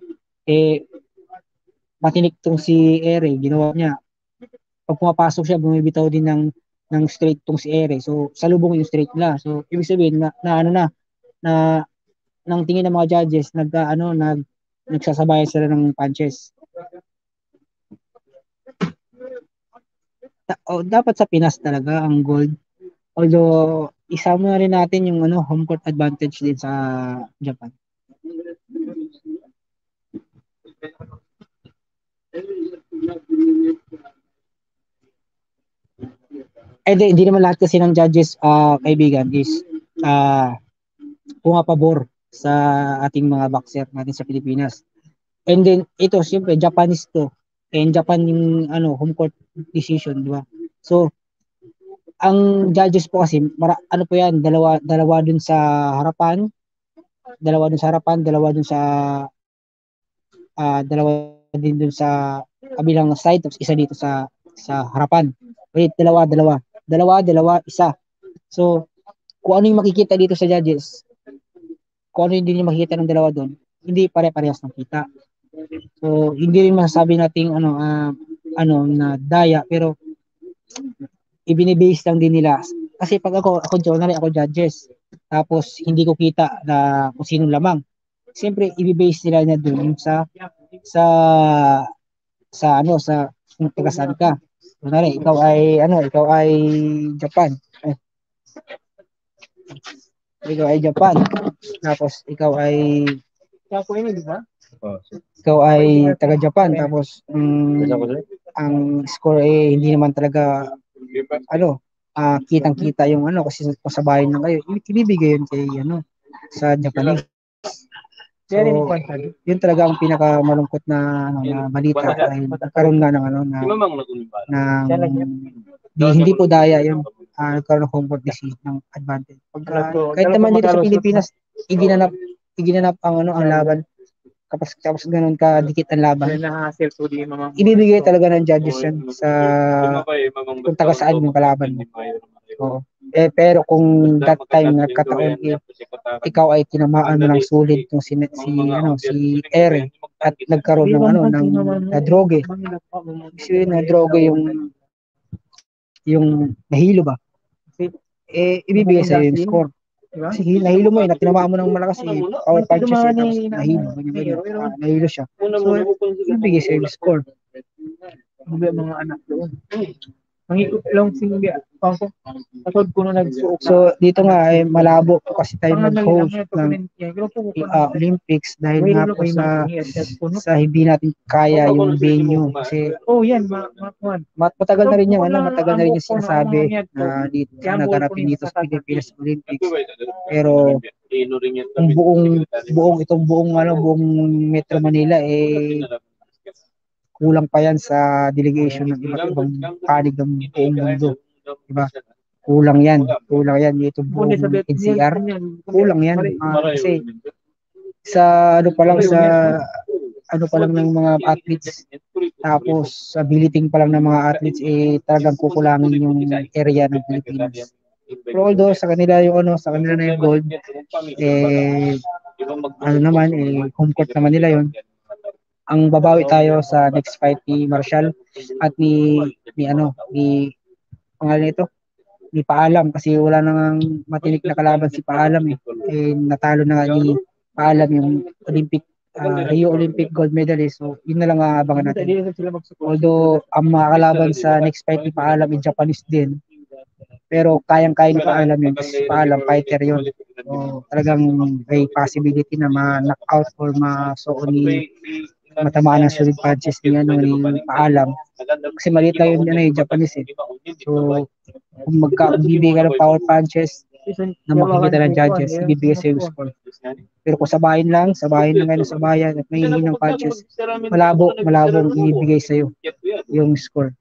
Matinik tong si Ere, ginawa niya. Pag pumapasok siya, bumibitaw din ng straight tong si Ere. So, salubong yung straight nila. So, ibig sabihin na ng tingin ng mga judges, nagsasabayan sila ng punches. Dapat sa Pinas talaga ang gold. Although, isama rin natin yung home court advantage din sa Japan. Hindi naman lahat kasi ng judges, kaibigan, is pumapabor sa ating mga boxer natin sa Pilipinas. And then, ito, siyempre, Japanese to. And Japan yung home court decision, di ba? So, ang judges po kasi, ano po yan, dalawa dun sa harapan, dalawa din dun sa kabilang side, tapos isa dito sa harapan. Wait, dalawa, isa. So, kung ano yung makikita dito sa judges, kung ano yung makikita ng dalawa doon, hindi pare-parehas ng kita. So, hindi rin masasabi nating na daya, pero ibinibase lang din nila. Kasi pag ako judges, tapos hindi ko kita na kung sino lamang. Siyempre, ibibase nila na doon sa kung taga saan ka. Kunwari, ikaw ay Japan. Ikaw ay Japan. Tapos ikaw ay di ba? Ikaw ay taga Japan tapos ang score hindi naman talaga kitang-kita yung kasi pasabayan lang kayo. Ibibigay yun kay sa Japanese. So, yun talaga ang pinakamalungkot na balita ay nagkaroon nga hindi po daya yung nagkaroon ng home court decision ng advantage. Kahit naman dito sa Pilipinas, iginanap ang laban Tapos ganun ka dikit ang laban, ibibigay talaga ng judges yan sa kung taga saan yung kalaban mo. Oo. Pero kung that time nagkataon ikaw ay tinamaan mo ng sulit yung si Ere at nagkaroon ng na droge. Kasi na droge yung nahilo ba? Ibibigay sa yung score. Kasi nahilo mo na tinamaan mo ng malakas power punches tapos nahilo. Nahilo siya. So, ibibigay sa yung score. Mga anak doon. Mangikot lang sinigya. Katod ko na nagsuok. So, dito nga ay malabo po kasi tayo mag-host ng Olympics dahil nga po sa hindi natin kaya yung venue. Kasi, yan, matagal na rin matagal na rin yung sinasabi na dito, naganapin dito sa Pilipinas Olympics. Pero, buong Metro Manila kulang pa yan sa delegation ng iba't ibang panig ng buong mundo. Diba? Kulang yan. Ito buong NCR. Kulang yan. Kasi sa pa lang ng mga athletes, tapos sa billeting pa lang ng mga athletes, talagang kukulangin yung area ng Pilipinas. Pero although sa kanila na yung gold, home court naman nila yun. Ang babawi tayo sa next fight ni Marshall at ni pangalan nito, ni Paalam, kasi wala nang matinik na kalaban si Paalam natalo na ni Paalam yung Rio Olympic gold medalist. So yun na lang aabangan natin. Although ang mga kalaban sa next fight ni Paalam Japanese din, pero kayang-kaya ni Paalam yun kasi si Paalam fighter yun. So, talagang may possibility na ma-knockout or ni matamaan ng solid punches ni Paalam. Kasi maliit lang yun Japanese So, kung bibigay ka ng power punches na makikita ng judges, ibibigay sa yung score. Pero kung sabayan at may hihinang punches, malabong ibibigay sa iyo yung score.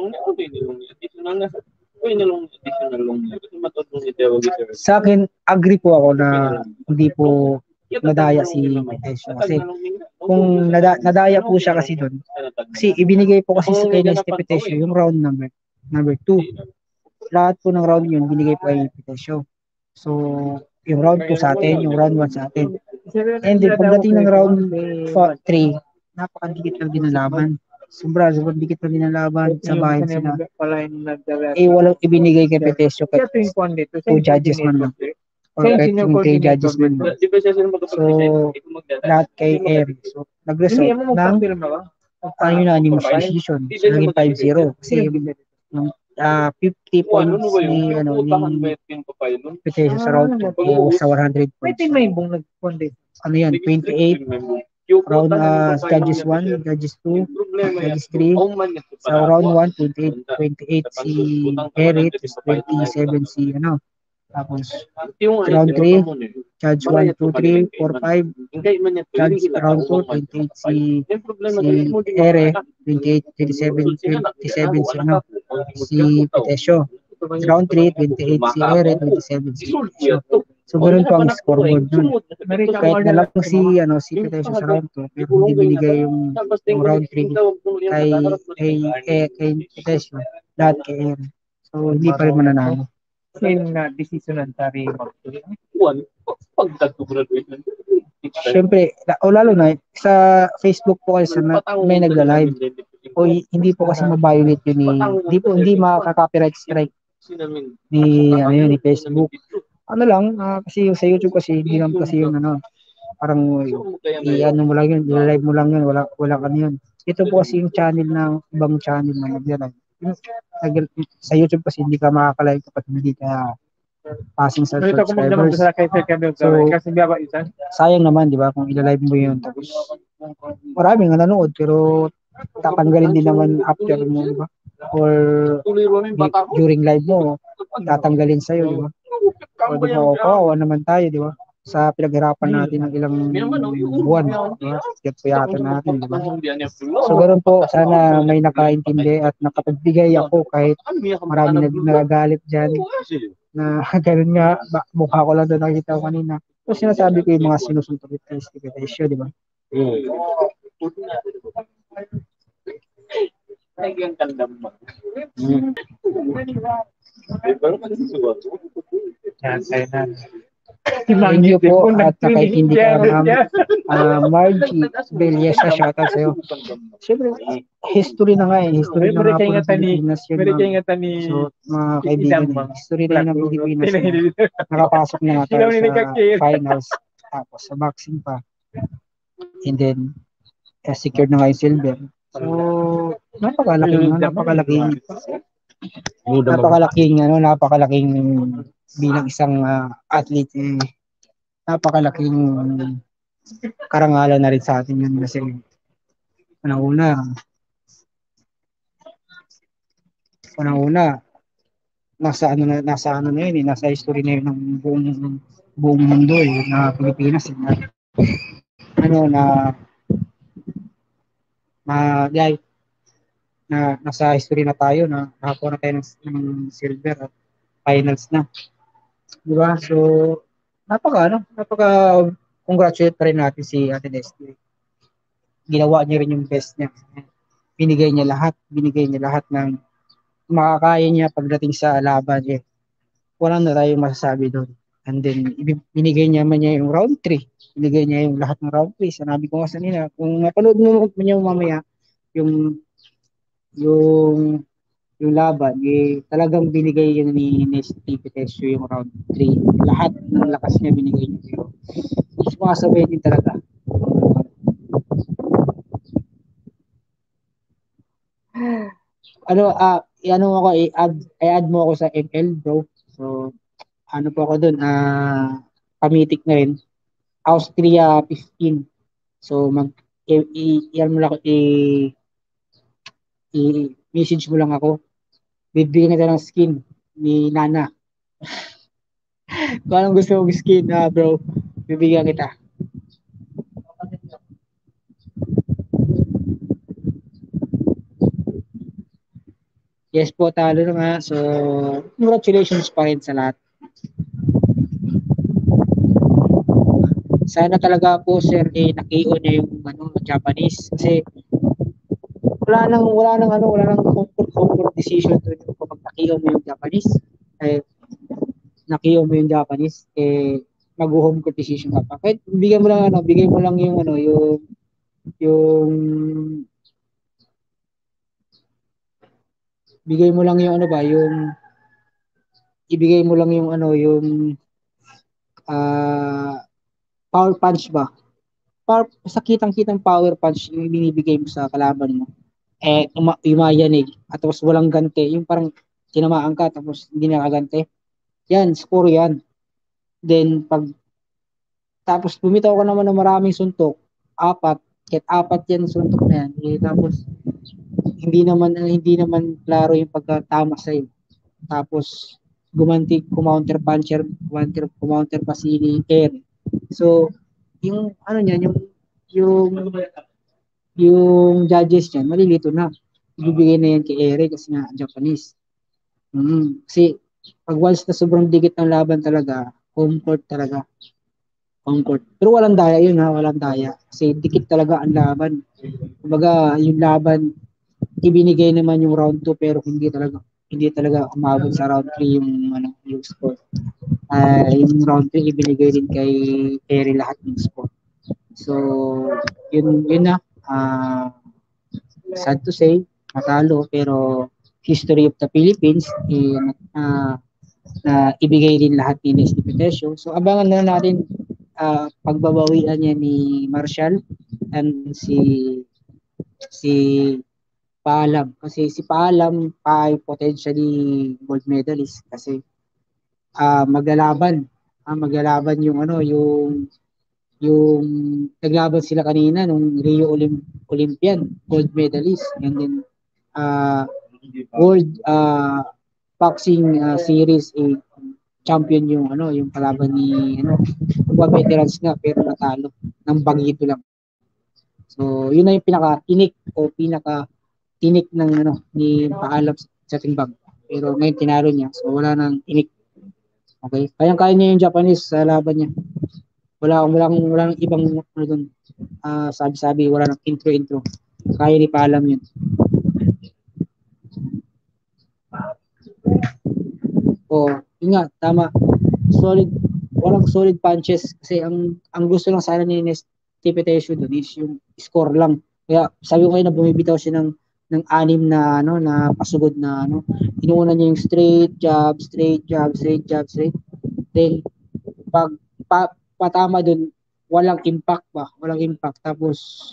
Sa akin, agree po ako na hindi po nadaya si Petesio. Kasi kung nadaya po siya kasi doon, kasi ibinigay po kasi sa kay Nestor Petesio yung round number 2. Lahat po ng round yun, binigay po kay Petesio. So, yung round 2 sa atin, yung round 1 sa atin. And then, pagdating ng round 3, napakadikit lang din ang laban. Sobrang dikit lang din ang laban. Sabahin sila. Walang ibinigay kay Petesio kay 2 judges man lang. Or kahit yung 3 judges man lang. So, lahat kay Eric. So, nag-result ng unanimous decision. So, naging 5-0. Kasi yung 50 points ni Petesio sa round 2 sa 100 points. Ano yan? 28 round judges 1, judges 2, judges 3. Sa round 1, 28 si Eric, 27 si Tapos round 3, judge 1, 2, 3, 4, 5. Judge round 2, 28 si Ere, 28, 27 si Petesio. Round 3, 28 si Ere, 27 si Petesio. So, ganoon po ang scoreboard nun. Kahit na lang si Petesio sa round 2, pero hindi binigay yung round 3 kay Petesio, lahat kay Ere. So, hindi pa rin mananalo. Na decision ng tari Siyempre, lalo na sa Facebook po kasi may nagla-live. O hindi po kasi ma-violate yun hindi makaka-copyright strike ni Facebook. Kasi yung sa YouTube kasi hindi lang kasi yung parang mo lang yun, i-live mo lang yun, wala yun. Ito po kasi yung channel ng ibang channel na nagla-live. Sa YouTube kasi hindi ka makaka-live kapag hindi ka passing sa subscribers. So, sayang naman, di ba, kung ila-live mo yun. Tapos, maraming nanonood, pero tatanggalin din naman after mo, di ba? Or during live mo, tatanggalin sa'yo, di ba? O, di ba, kawawa naman tayo, di ba? Sa pinaghirapan natin ng ilang buwan, di ba? Piyat-piyatan natin, di ba? So, ganoon po, sana may nakaintindi at nakapagbigay ako kahit marami nagagalit dyan na ganoon nga, mukha ko lang doon nakikita ko kanina. So, sinasabi ko yung mga sinusuntok ito, di ba? Yan, tayo na. Thank you po at nakikinig ka, ma'am. Yan. Margie Bellesa, shoutout sa'yo. Siyempre, history na nga eh. History na nga po ng Pilipinas yun, Meron ma'am. kayo nga ni So, mga kaibigan, history na yun ng Pilipinas na nakapasok na nga tayo sa finals. Tapos sa boxing pa. And then, secured na nga yung silver. So, napakalaking bilang isang athlete eh, napakalaking karangalan na rin sa atin yun kasi unang-una nasa ano na yun eh, nasa history na yun ng buong mundo eh, na Pilipinas eh, na nasa history na tayo na nakakuha na tayo ng silver at finals na. Di ba? So, napaka congratulate pa rin natin si Ate Leslie. Ginawa niya rin yung best niya. Binigay niya lahat ng makakaya niya pagdating sa laban eh. Wala na tayong masasabi doon. And then, binigay niya yung round 3. Binigay niya yung lahat ng round 3. Sanabi ko nga sa nila, kung mapanood mo niya mamaya, yung laban, eh, talagang binigay yun ni Steve Tesio yung round 3. Lahat ng lakas niya binigay niya. Sumasabay din talaga. I-add mo ako sa ML, bro. So, ano po ako dun, pamitik na rin. Austria 15. So, yan mo lang ako, i-message mo lang ako. Bibigyan kita ng skin ni Nana. Kung anong gusto mong skin, bro, bibigyan kita. Yes po, talo na nga. So, congratulations pa rin sa lahat. Sana talaga po, sir, naki-on niya yung Japanese. Kasi, wala nang comfort decision to kapag naki-on mo yung Japanese. Naki-on mo yung Japanese, mag-home court decision ka pa. Kahit bigay mo lang yung bigay mo lang yung ibigay mo lang yung power punch ba? Sa kitang-kitang power punch yung binibigay mo sa kalaban mo. Yumayanig at tapos walang gante. Yung parang tinamaan ka tapos hindi nakagante. Yan, score yan. Then, tapos bumitaw ka naman ng maraming suntok, kahit apat yan suntok na yan, tapos hindi naman klaro yung pagkatama sa'yo. Tapos counter pa si Air. So, yung yung judges niyan, malilito na. Ibibigay na yan kay Air kasi nga Japanese. Kasi pag once na sobrang dikit ng laban talaga, home court. Pero walang daya yun walang daya. Kasi dikit talaga ang laban. Kumbaga, yung laban, ibinigay naman yung round 2 pero hindi talaga umabot sa round 3 yung score. Yung round 3 ibinigay din kay Terry lahat ng score. So, yun na. Sad to say, matalo pero history of the Philippines na ibigay din lahat ni Leslie Petesio. So, abangan na natin pagbabawian niya ni Marshall and si Paalam. Kasi si Paalam ay potentially gold medalist kasi maglalaban yung naglaban sila kanina nung Rio Olympian gold medalist and then World Boxing Series champion yung kalaban ni veterans nga pero natalo ng bagito lang. So yun na yung pinaka-tinik ng ni Paalam sa timbang. Pero ngayon tinalo niya. So wala nang tinik. Okay? Kaya niya yung Japanese sa laban niya. Walang ibang doon. sabi-sabi, wala nang intro-intro. Kaya ni Paalam yun. Yun nga, tama. Solid, walang solid punches kasi ang gusto lang sana ni Nestipitasio doon is yung score lang. Kaya sabi ko kayo na bumibitaw siya ng anim na na pasugod na inuuna niya yung straight jab, straight jab, straight jab, straight. Then pag patama doon, walang impact ba? Walang impact. Tapos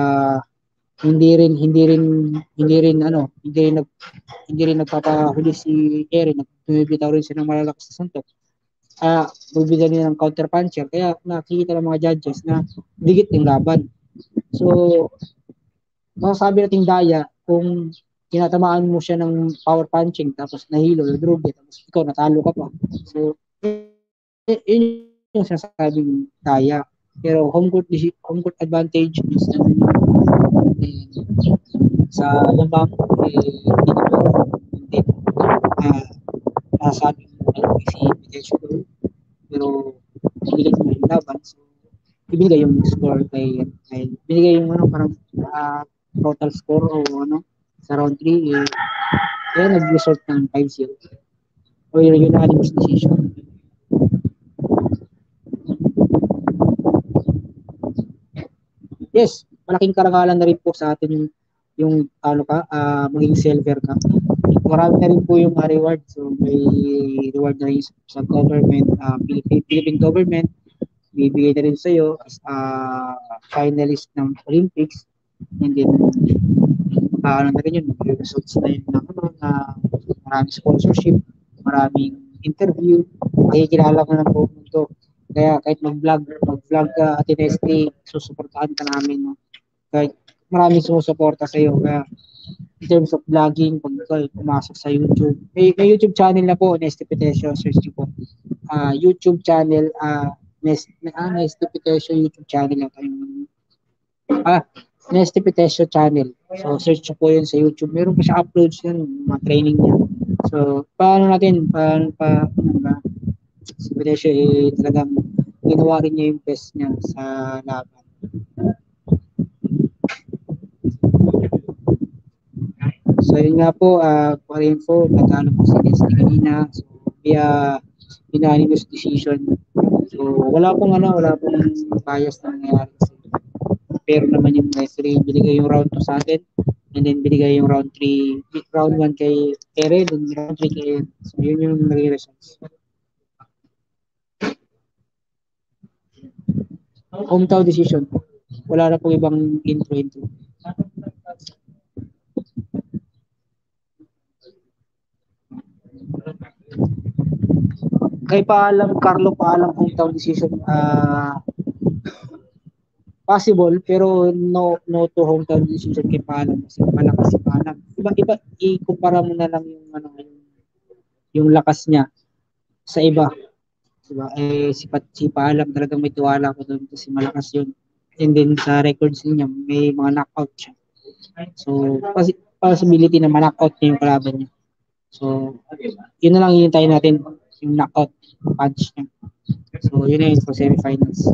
hindi rin nagpapahuli si Aaron, bumibitaw rin siya ng malalakas na suntok. Bibigyan niya ng counter puncher, kaya nakikita ng mga judges na digit yung laban. So masasabi nating daya kung tinatamaan mo siya ng power punching tapos nahilo o drugi tapos ikaw natalo ka pa. So yun yung sinasabing daya. Pero home court advantage is sa labang hindi masasabi mo si Pitesio, pero binigay mo yung laban. So ibigay yung score kay binigay yung parang total score o sa round 3 kaya nag-result ng 5-0 o yung unanimous decision. Yes, malaking karangalan na rin po sa atin yung maging silver ka. Marami na rin po yung reward. So may reward na rin sa government, Philippine government. Bibigay na rin sa iyo as finalist ng Olympics. And then na rin yun, results na yun na maraming sponsorship, maraming interview, makikilala ko ng buong mundo. Kaya kahit mag-vlog ka at Inesti, susuportahan ka namin. No? Kahit maraming sumusuporta sa iyo. Kaya in terms of vlogging, pag pumasok sa YouTube, may YouTube channel na po, Nesti Pitesio, search niyo po. YouTube channel, Nesti Pitesio YouTube channel na tayo. Nesti Pitesio channel. So, search nyo po yun sa YouTube. Meron pa siya uploads yun, mga training niya. So, paano si Pitesio talagang ginawa rin niya yung best niya sa laban. So, yun nga po, for info, natalo po si Nesti kanina. So, via unanimous decision. So, wala pong bias na nangyayari. Pero naman yung referee, binigay yung round 2 sa atin. And then binigay yung round 1 kay Ere, then round 3 kay Ere. So, yun yung naging results. Hometown decision. Wala na po ibang intro. Kay Carlo Paalam hometown decision, possible, pero no to hometown decision kay Paalam kasi malakas si Paalam. Iba ikumpara mo na lang yung lakas niya sa iba. Diba? Si Paalam talagang may tiwala ko doon kasi malakas yun. And then sa records niya, may mga knockout siya. So, possibility na ma-knockout niya yung kalaban niya. So, yun na lang hihintayin natin, yung knockout punch niya. So, yun na yun for semifinals.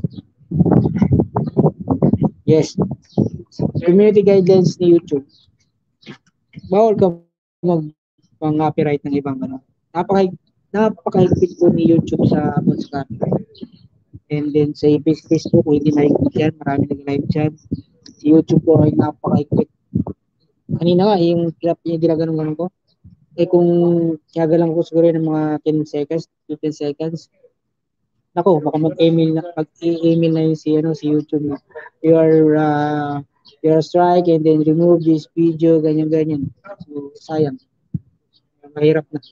Yes. Community guidelines ni YouTube. Bawal ka mag-copyright ng ibang napaka-higpit po ni YouTube sa copyright. And then sa Facebook, hindi na-higpit yan. Marami nag-live dyan. Si YouTube po ay napaka-higpit. Kanina nga, yung ginaganon ko. Kung ginagalang ko siguro ng mga 10 seconds, 15 seconds, nako, baka mag-email na yung si YouTube. Your strike and then remove this video, ganyan. So, sayang. Mahirap na.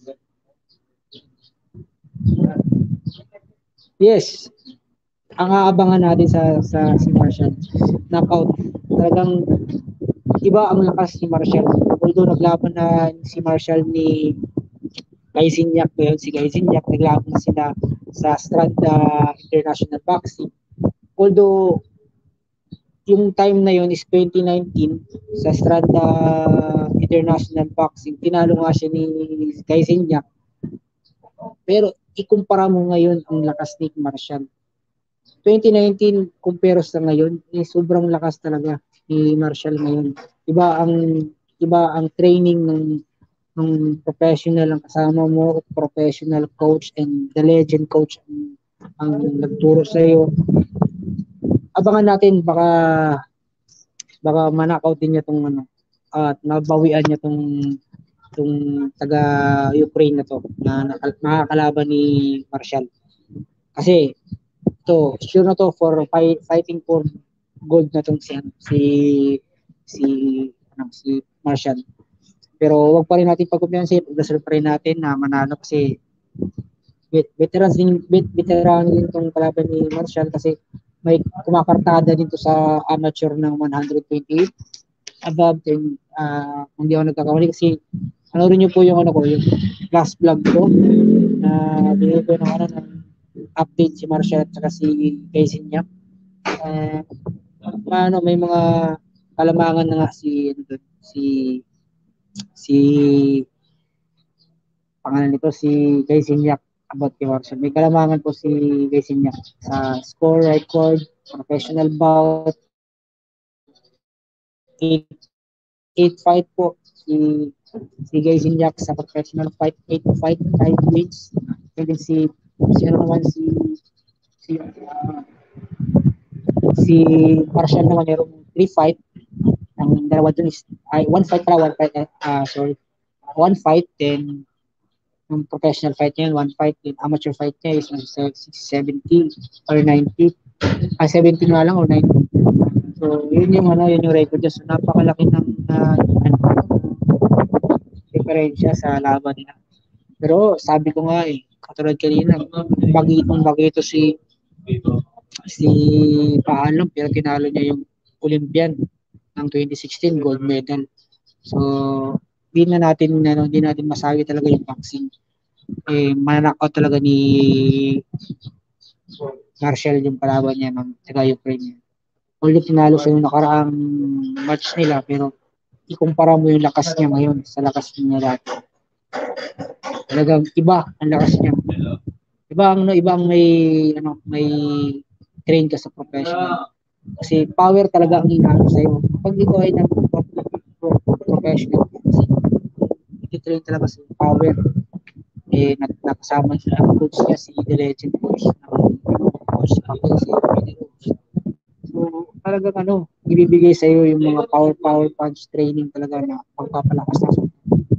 Yes. Ang aabangan natin sa si Marshall. Knockout. Talagang iba ang lakas ni Marshall. Although naglaban na si Marshall ni Gaizinyak, si Gaizinyak, naglaban sila sa Stranda International Boxing. Although yung time na yun is 2019 sa Stranda International Boxing, tinalo nga siya ni Gaizinyak. Pero ikumpara mo ngayon ang lakas ni Marshall. 2019 compare sa ngayon, sobrang lakas talaga ni Marshall ngayon. Iba ang training ng professional ang kasama mo, professional coach and the legend coach ang nagturo sa iyo. Abangan natin baka manakaw din niya tong at nabawian niya tong taga Ukraine na to na nakakalaban ni Marshall. Kasi sure na to for fighting for gold na tong si si Marshall. Pero wag pa rin natin pagkumpiyansin, pagdasal pa rin natin na manalo kasi veteran din tong kalaban ni Marshall kasi may kumakartada dito sa amateur ng 128 above 10 kung di ako nagkakamali kasi rin niyo po yung yung last vlog ko na binigay ko ng update si Marshall at saka si Casey niya. May mga kalamangan na nga si pangalan nito si Casey Niak about kay Marshall. May kalamangan po si Casey Niak sa score record, professional bout, 8 fight po si Casey Niak sa professional fight, 8 fight, 5 wins. And then si Marshall naman mayroong 3 fight. Ang dalawa dun is 1 fight pala, 1 fight sorry. 1 fight then yung professional fight niya, 1 fight, then amateur fight niya is 70 or 90. 70 nga lang or 90. So, yun yung record niya. So, napakalaki ng diferensya sa laban nila. Pero, sabi ko nga katulad kanina, bagito si Paalong, pero tinalo niya yung Olympian ng 2016 gold medal. So, hindi natin masabi talaga yung boxing. Mananakaw talaga ni Marshall yung kalaban niya ng taga-Ukraine. Although tinalo sa yung nakaraang match nila, pero ikumpara mo yung lakas niya ngayon sa lakas niya dati. Talagang iba ang lakas niya. Iba ang may train ka sa professional. Kasi power talaga ang inaano sa'yo. Pag ikaw ay professional, i-train talaga sa power. Nakasama ang coach niya si The Legend coach coach so talagang ibibigay sa iyo yung mga power punch training talaga na pagpapalakas na.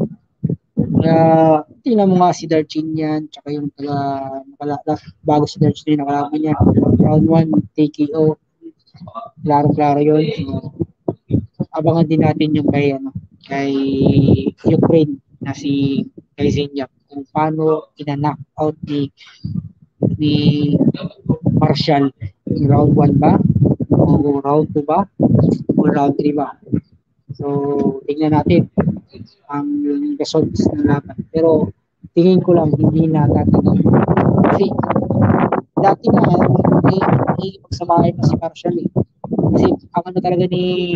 Tingnan mo nga si Darchinyan tsaka yung bago si Darchinyan nakalaban niya round 1 TKO, klaro yun. So, abangan din natin yung kay Ukraine na si Zinyak kung paano ina-knock out ni Marshall round 1 ba o round 2 ba o round 3 ba. So tingnan natin ang results ng laban, pero tingin ko lang hindi na tatagal kasi dati nga may pagsamahin pa si Marshall kasi ang talaga ni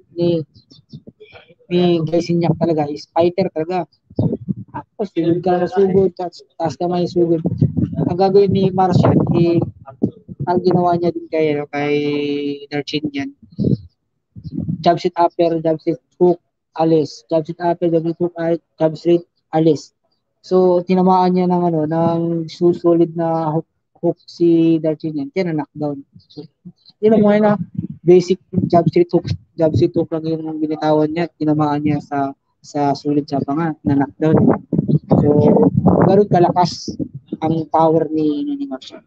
Gaysinyak talaga is fighter talaga. Tapos sugod ka na sugod, taas kamay sugod. Ang gagawin ni Marshall, ang ginawa niya din kay Darchinyan. Jab sit upper, jab sit hook, alis. Jab sit upper, jab sit hook, jab straight, alis. So tinamaan niya ng susolid na hook si Darchinyan, kaya na knockdown. So yun mo na basic jab straight hook lang yung binitawan niya, tinamaan niya sa sulit sa panga na knockdown. So ganoon kalakas ang power ni Marshall.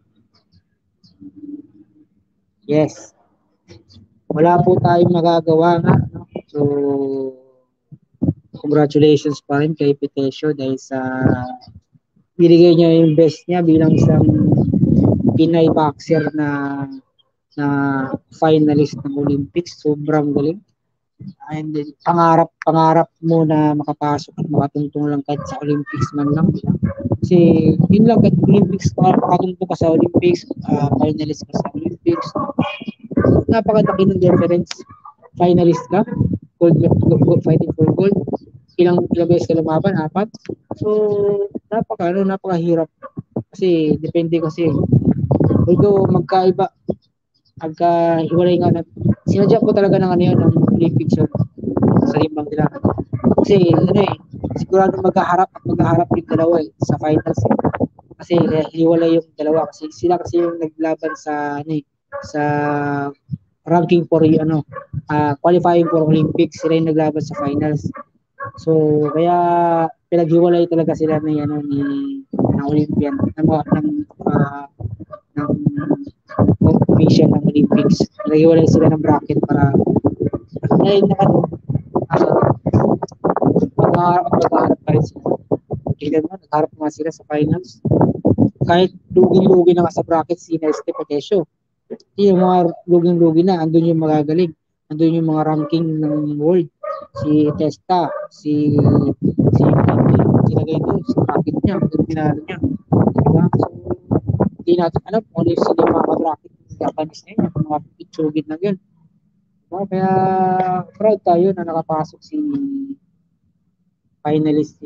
Yes. Wala po tayong magagawa nga. So congratulations pa rin kay Petesio dahil sa binigay niya yung best niya bilang isang Pinay boxer na finalist ng Olympics. Sobrang galing. And then, pangarap mo na makapasok at makatungtong lang kahit sa Olympics man lang. Kasi yun lang, kahit Olympics, makatungtong ka sa Olympics, finalist ka sa Olympics. Napakadaki ng difference. Finalist ka, gold, fighting for gold. Ilang beses ka lumaban? 4. So, napakahirap. Kasi, depende kasi Although magkaiba, hiwalay nga na, sinadya ko talaga ng ano yun, ng Olympics yun, sa limbang nila. Kasi, ano eh, sigurado magkaharap yung dalawa eh, sa finals eh. Kasi hiwalay yung dalawa kasi sila kasi yung naglaban sa ano eh, sa ranking for yung ano, qualifying for Olympics, sila yung naglaban sa finals. So, kaya pinaghiwalay talaga sila ng ano ni ng Olympian ng commission ng Olympics. Pinaghiwalay sila ng bracket para dahil na ano, maghaharap pa rin sila. Tignan mo, nagharap nga sila sa finals. Kahit luging-lugi na nga sa bracket si Nestor Petesio. Yung mga luging-lugi na, andun yung magagaling. Andun yung mga ranking ng world. Si Testa, si nilagay doon sa bracket niya, andun pinalo niya. Diba? So, hindi natin alam kung ano yung sila yung mga bracket ng Japanese na yun, yung mga pitsugid na yun. Diba? Kaya proud tayo na nakapasok si finalist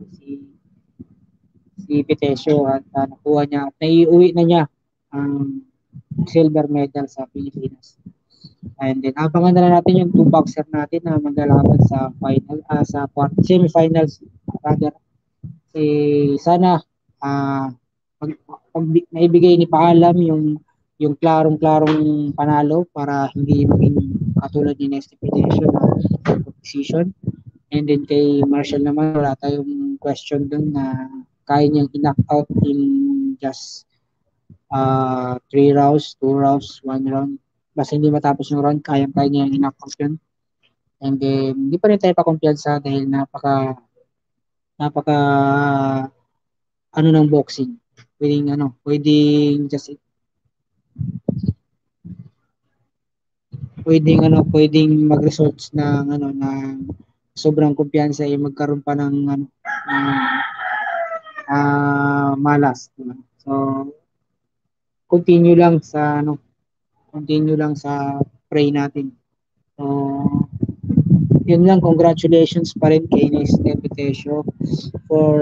si Petesio at nakuha niya at naiuwi na niya ang silver medal sa Pilipinas. And then abangan na lang natin yung two boxer natin na maglalaban sa final sa semifinals rather. Sana pag naibigay ni Paalam yung klarong-klarong panalo para hindi maging katulad ni Nestor Petesio na decision. And then kay Marshall naman wala tayong question dun na kaya niyang i-knock out in just 3 rounds, 2 rounds, 1 round. Basta hindi matapos yung round, kaya niyang i-knock out yun. And then, hindi pa rin tayo pa-kumpiyansa dahil napaka ano ng boxing. Pwedeng mag-results ng sobrang kumpiyansa ay magkaroon pa ng malas, diba? So continue lang sa pray natin. So yun lang, congratulations pa rin kay Nestor Petesio for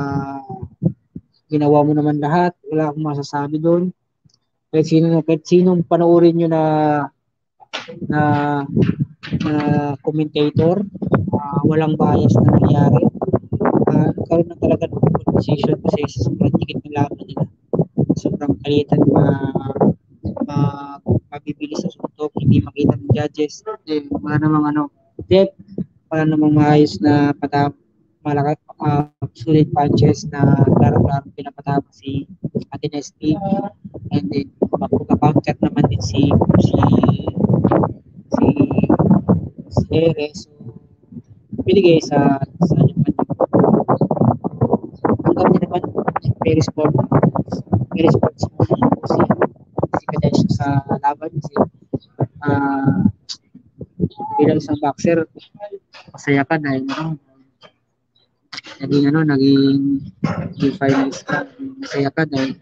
ginawa mo naman lahat, wala akong masasabi doon. Kahit sinong panoorin nyo na commentator, walang bias na nangyari. Karoon na talaga ng decision kasi sa sobrang tikit ng laban nila. Sobrang kalitan mabibilis sa suntok, hindi makita ng judges. Wala namang wala namang maayos na sulit punches na klaro-klaro pinapatama si Atinesti. And then magka-counter naman din si Ere. So binigay sa Japan. Ang kami naman very sport si Kadesha sa laban kasi bilang isang boxer masaya ka dahil naging finalist ka, masaya ka dahil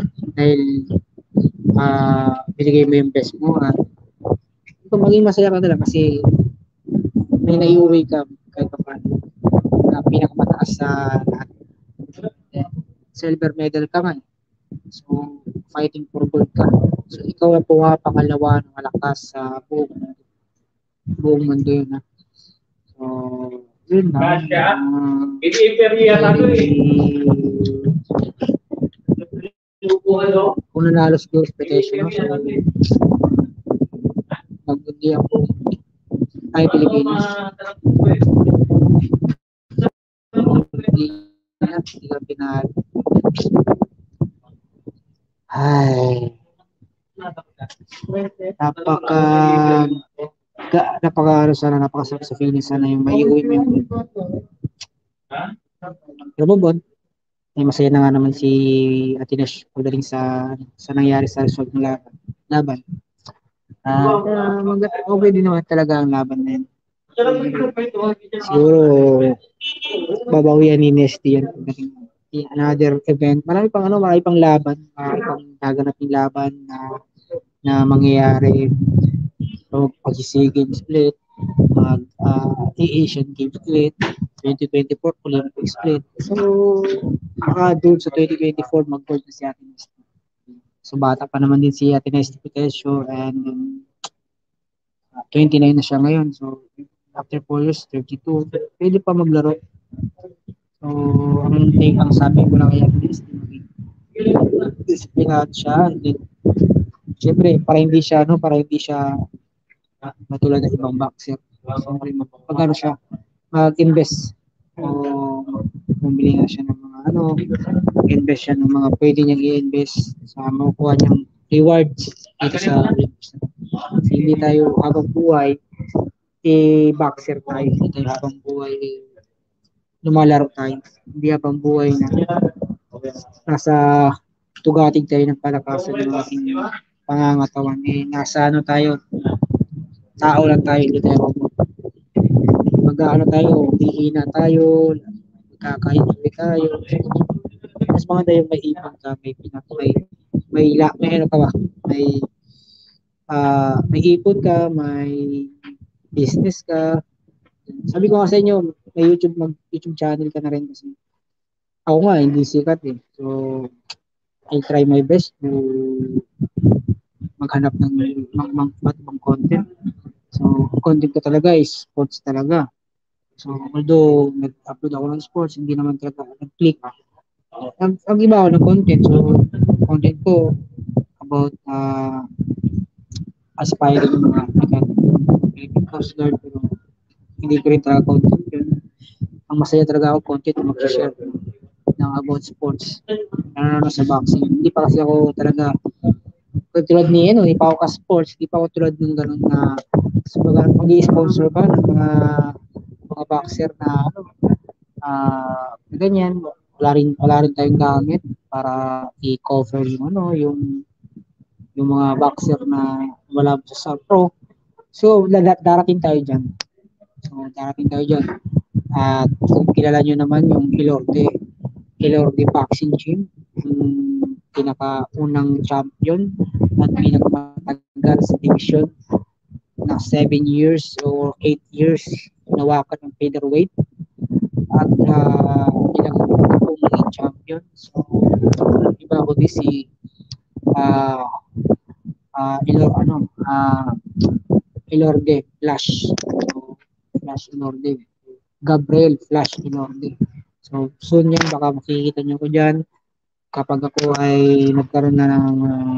binigay mo yung best mo at maging masaya ka talaga kasi may naiuwi ka kahit pa paano na pinakamataas sa lahat. Silver medal ka man. So, fighting for gold ka. So, ikaw ang pangalawa ng malakas sa buong mundo yun. So, yun na. Kung nanalo si Ghost Petition, so, magbundi ako ay Pilipinas. Hindi ka pinalo. Ay. Napakasarap sa feeling sana yung may uwi mo yung Robobon. Ay masaya na nga naman si Atines pagdating sa nangyari sa result ng laban. Okay din naman talaga ang laban na yun. Siguro babawian ni Nesty yan another event. Marami pang laban, marami pang gaganaping laban na mangyayari. So, pag-SEA Games split, Asian Games split, 2024 Olympics split. So, doon sa 2024 mag-gold na si Atin. So bata pa naman din si Atenes Tipitesio and 29 na siya ngayon. So after 4 years, 32, pwede pa maglaro. So ang sabi ko lang kay Atenes, disiplinado siya. And then, syempre, para hindi siya matulad ng ibang boxer. So, pag ano siya, mag-invest o bumili nga siya ng mga invest siya ng mga pwede niyang i-invest sa makukuha niyang rewards dito sa Olympics. Kasi hindi tayo habang buhay, boxer tayo. Hindi tayo habang buhay, lumalaro tayo. Hindi habang buhay na nasa tugating tayo ng palakasan ng ating pangangatawan. Nasa tayo, tao lang tayo, hindi tayo mag-ano tayo, hihina tayo, magkakahinuli tayo. Mas mga tayo may ipon ka, may ano ka ba, may ipon ka, may business ka. Sabi ko nga sa inyo, may YouTube channel ka na rin kasi ako nga, hindi sikat eh. So, I try my best to maghanap ng mga content. So, content ko talaga is sports talaga. So, although nag-upload ako ng sports, hindi naman talaga nag-click. Ang iba ako ng content. So, content ko about aspiring mga Philippine Coast Guard, pero hindi ko rin talaga content yun. Ang masaya talaga ako content na mag-share ng about sports. Ano sa boxing. Hindi pa kasi ako talaga tulad ni hindi pa ako ka-sports, hindi pa ako tulad ng gano'n na mag-i-sponsor ba ng mga boxer na ganyan. Wala rin tayong gamit para i-cover yung mga boxer na wala sa pro. So, darating tayo dyan. At kung kilala nyo naman yung Ilorde Boxing Gym, yung pinakaunang champion at pinakamatagal sa division na 7 years or 8 years nawakan ng featherweight at ilang akong naging champion. So, iba ko din si Ilorde Flash. So, Flash Ilorde. Gabriel Flash Ilorde. So, soon yan, baka makikita nyo ko dyan kapag ako ay nagkaroon na ng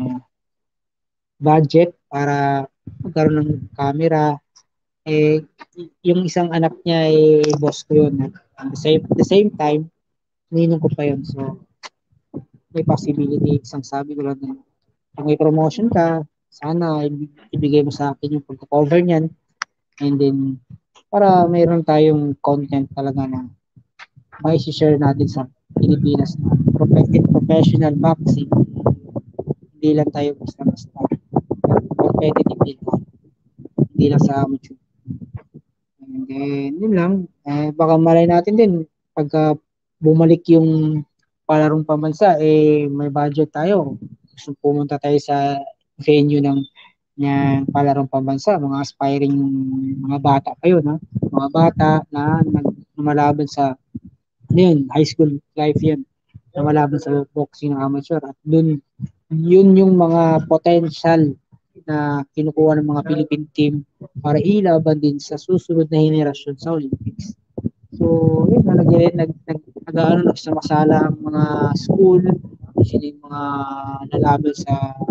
budget para magkaroon ng camera. Yung isang anak niya boss ko yun. At the same time, ninong ko pa yun. So, may possibility. Isang sabi ko lang na kung may promotion ka, sana ibigay mo sa akin yung pagka-cover niyan. And then, para mayroon tayong content talaga na may share natin sa Pilipinas na professional boxing. Hindi lang tayo basta-basta. Competitive din tayo. Hindi lang sa amateur. And then, yun lang. Baka malay natin din, pagka bumalik yung palarong pambansa, may budget tayo. Gusto pumunta tayo sa venue ng palarong pambansa, mga aspiring mga bata pa yun, ha? Mga bata na lumalaban sa high school life yan, lumalaban sa boxing ng amateur. At yun yung mga potential na kinukuha ng mga Philippine team para ilaban din sa susunod na henerasyon sa Olympics. So, yun na, nagsamasala ang mga school, sila yung mga nalaban sa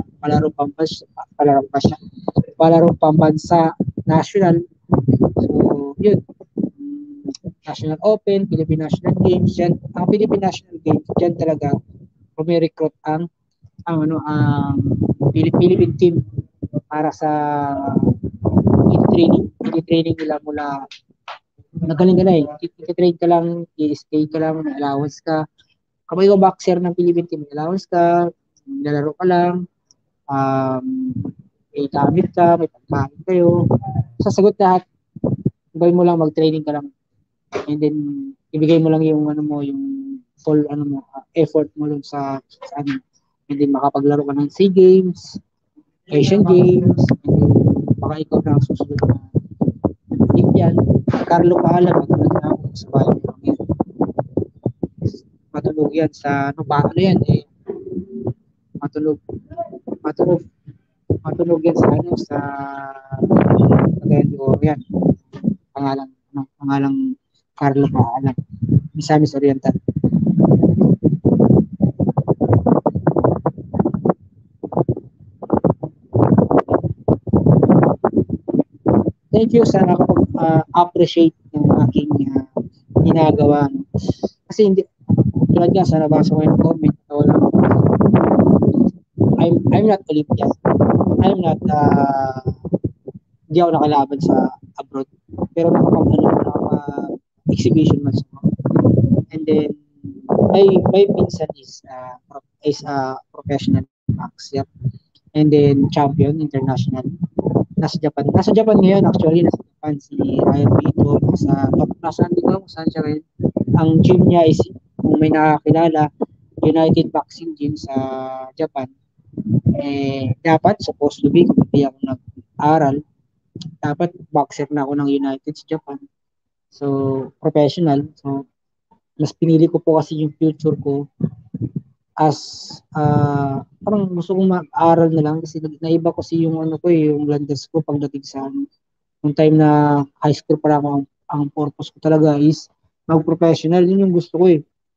palarong pambansa national. So, yun. National Open, Philippine National Games, yan. Ang Philippine National Games, dyan talaga recruit ang Philippine team para sa i-training nila mula nagaling ka na i-train ka lang, i-stay ka lang, may allowance ka. Kapag ikaw boxer ng Philippine team, may allowance ka, nilalaro ka lang, may gamit ka, may pagkain kayo. Sasagot lahat, ibay mo lang, mag-training ka lang. And then, ibigay mo lang yung yung full effort mo lang sa and then makapaglaro ka ng SEA Games, Asian Games, and then baka ikaw na susunod na Olympian. Carlo Paala, maganda ako sa bayan ng yan. Matulog yan sa, matulog matunog yan sa sa Cagayan de Oro yan. Pangalang Carlo Paalam. Misamis Oriental. Thank you sa nakapag-appreciate ng aking ginagawa. Kasi hindi, tulad nga sa nabasa ko yung comment, I'm not Olympian. I'm not, hindi ako nakalaban sa abroad. Pero exhibition match ako. And then, my pinsan is a professional boxer. And then, champion, international. Nasa Japan ngayon, actually. Nasa Japan si Ryan Vito. Nasa saan siya rin. Ang gym niya is, kung may nakakilala, United Boxing Gym sa Japan. Dapat, supposed to be, kung hindi ako nag-aral, dapat boxer na ako ng United sa Japan. So, professional. So, mas pinili ko po kasi yung future ko as parang gusto kong mag-aral na lang kasi naiba kasi yung yung landas ko pagdating sa yung time na high school pa lang ang purpose ko talaga is mag-professional. Yun yung gusto ko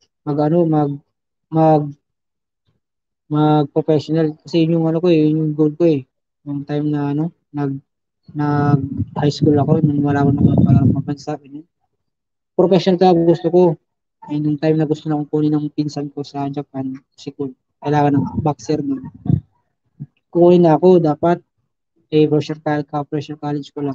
mag-professional kasi yun yung yun yung goal ko yung time na nag high school ako nung wala akong mabansa professional talaga gusto ko. And yung time na gusto na akong kunin ng pinsan ko sa Japan, kasi kailangan ng boxer nun. Kunin na ako, dapat, pressure college ko lang.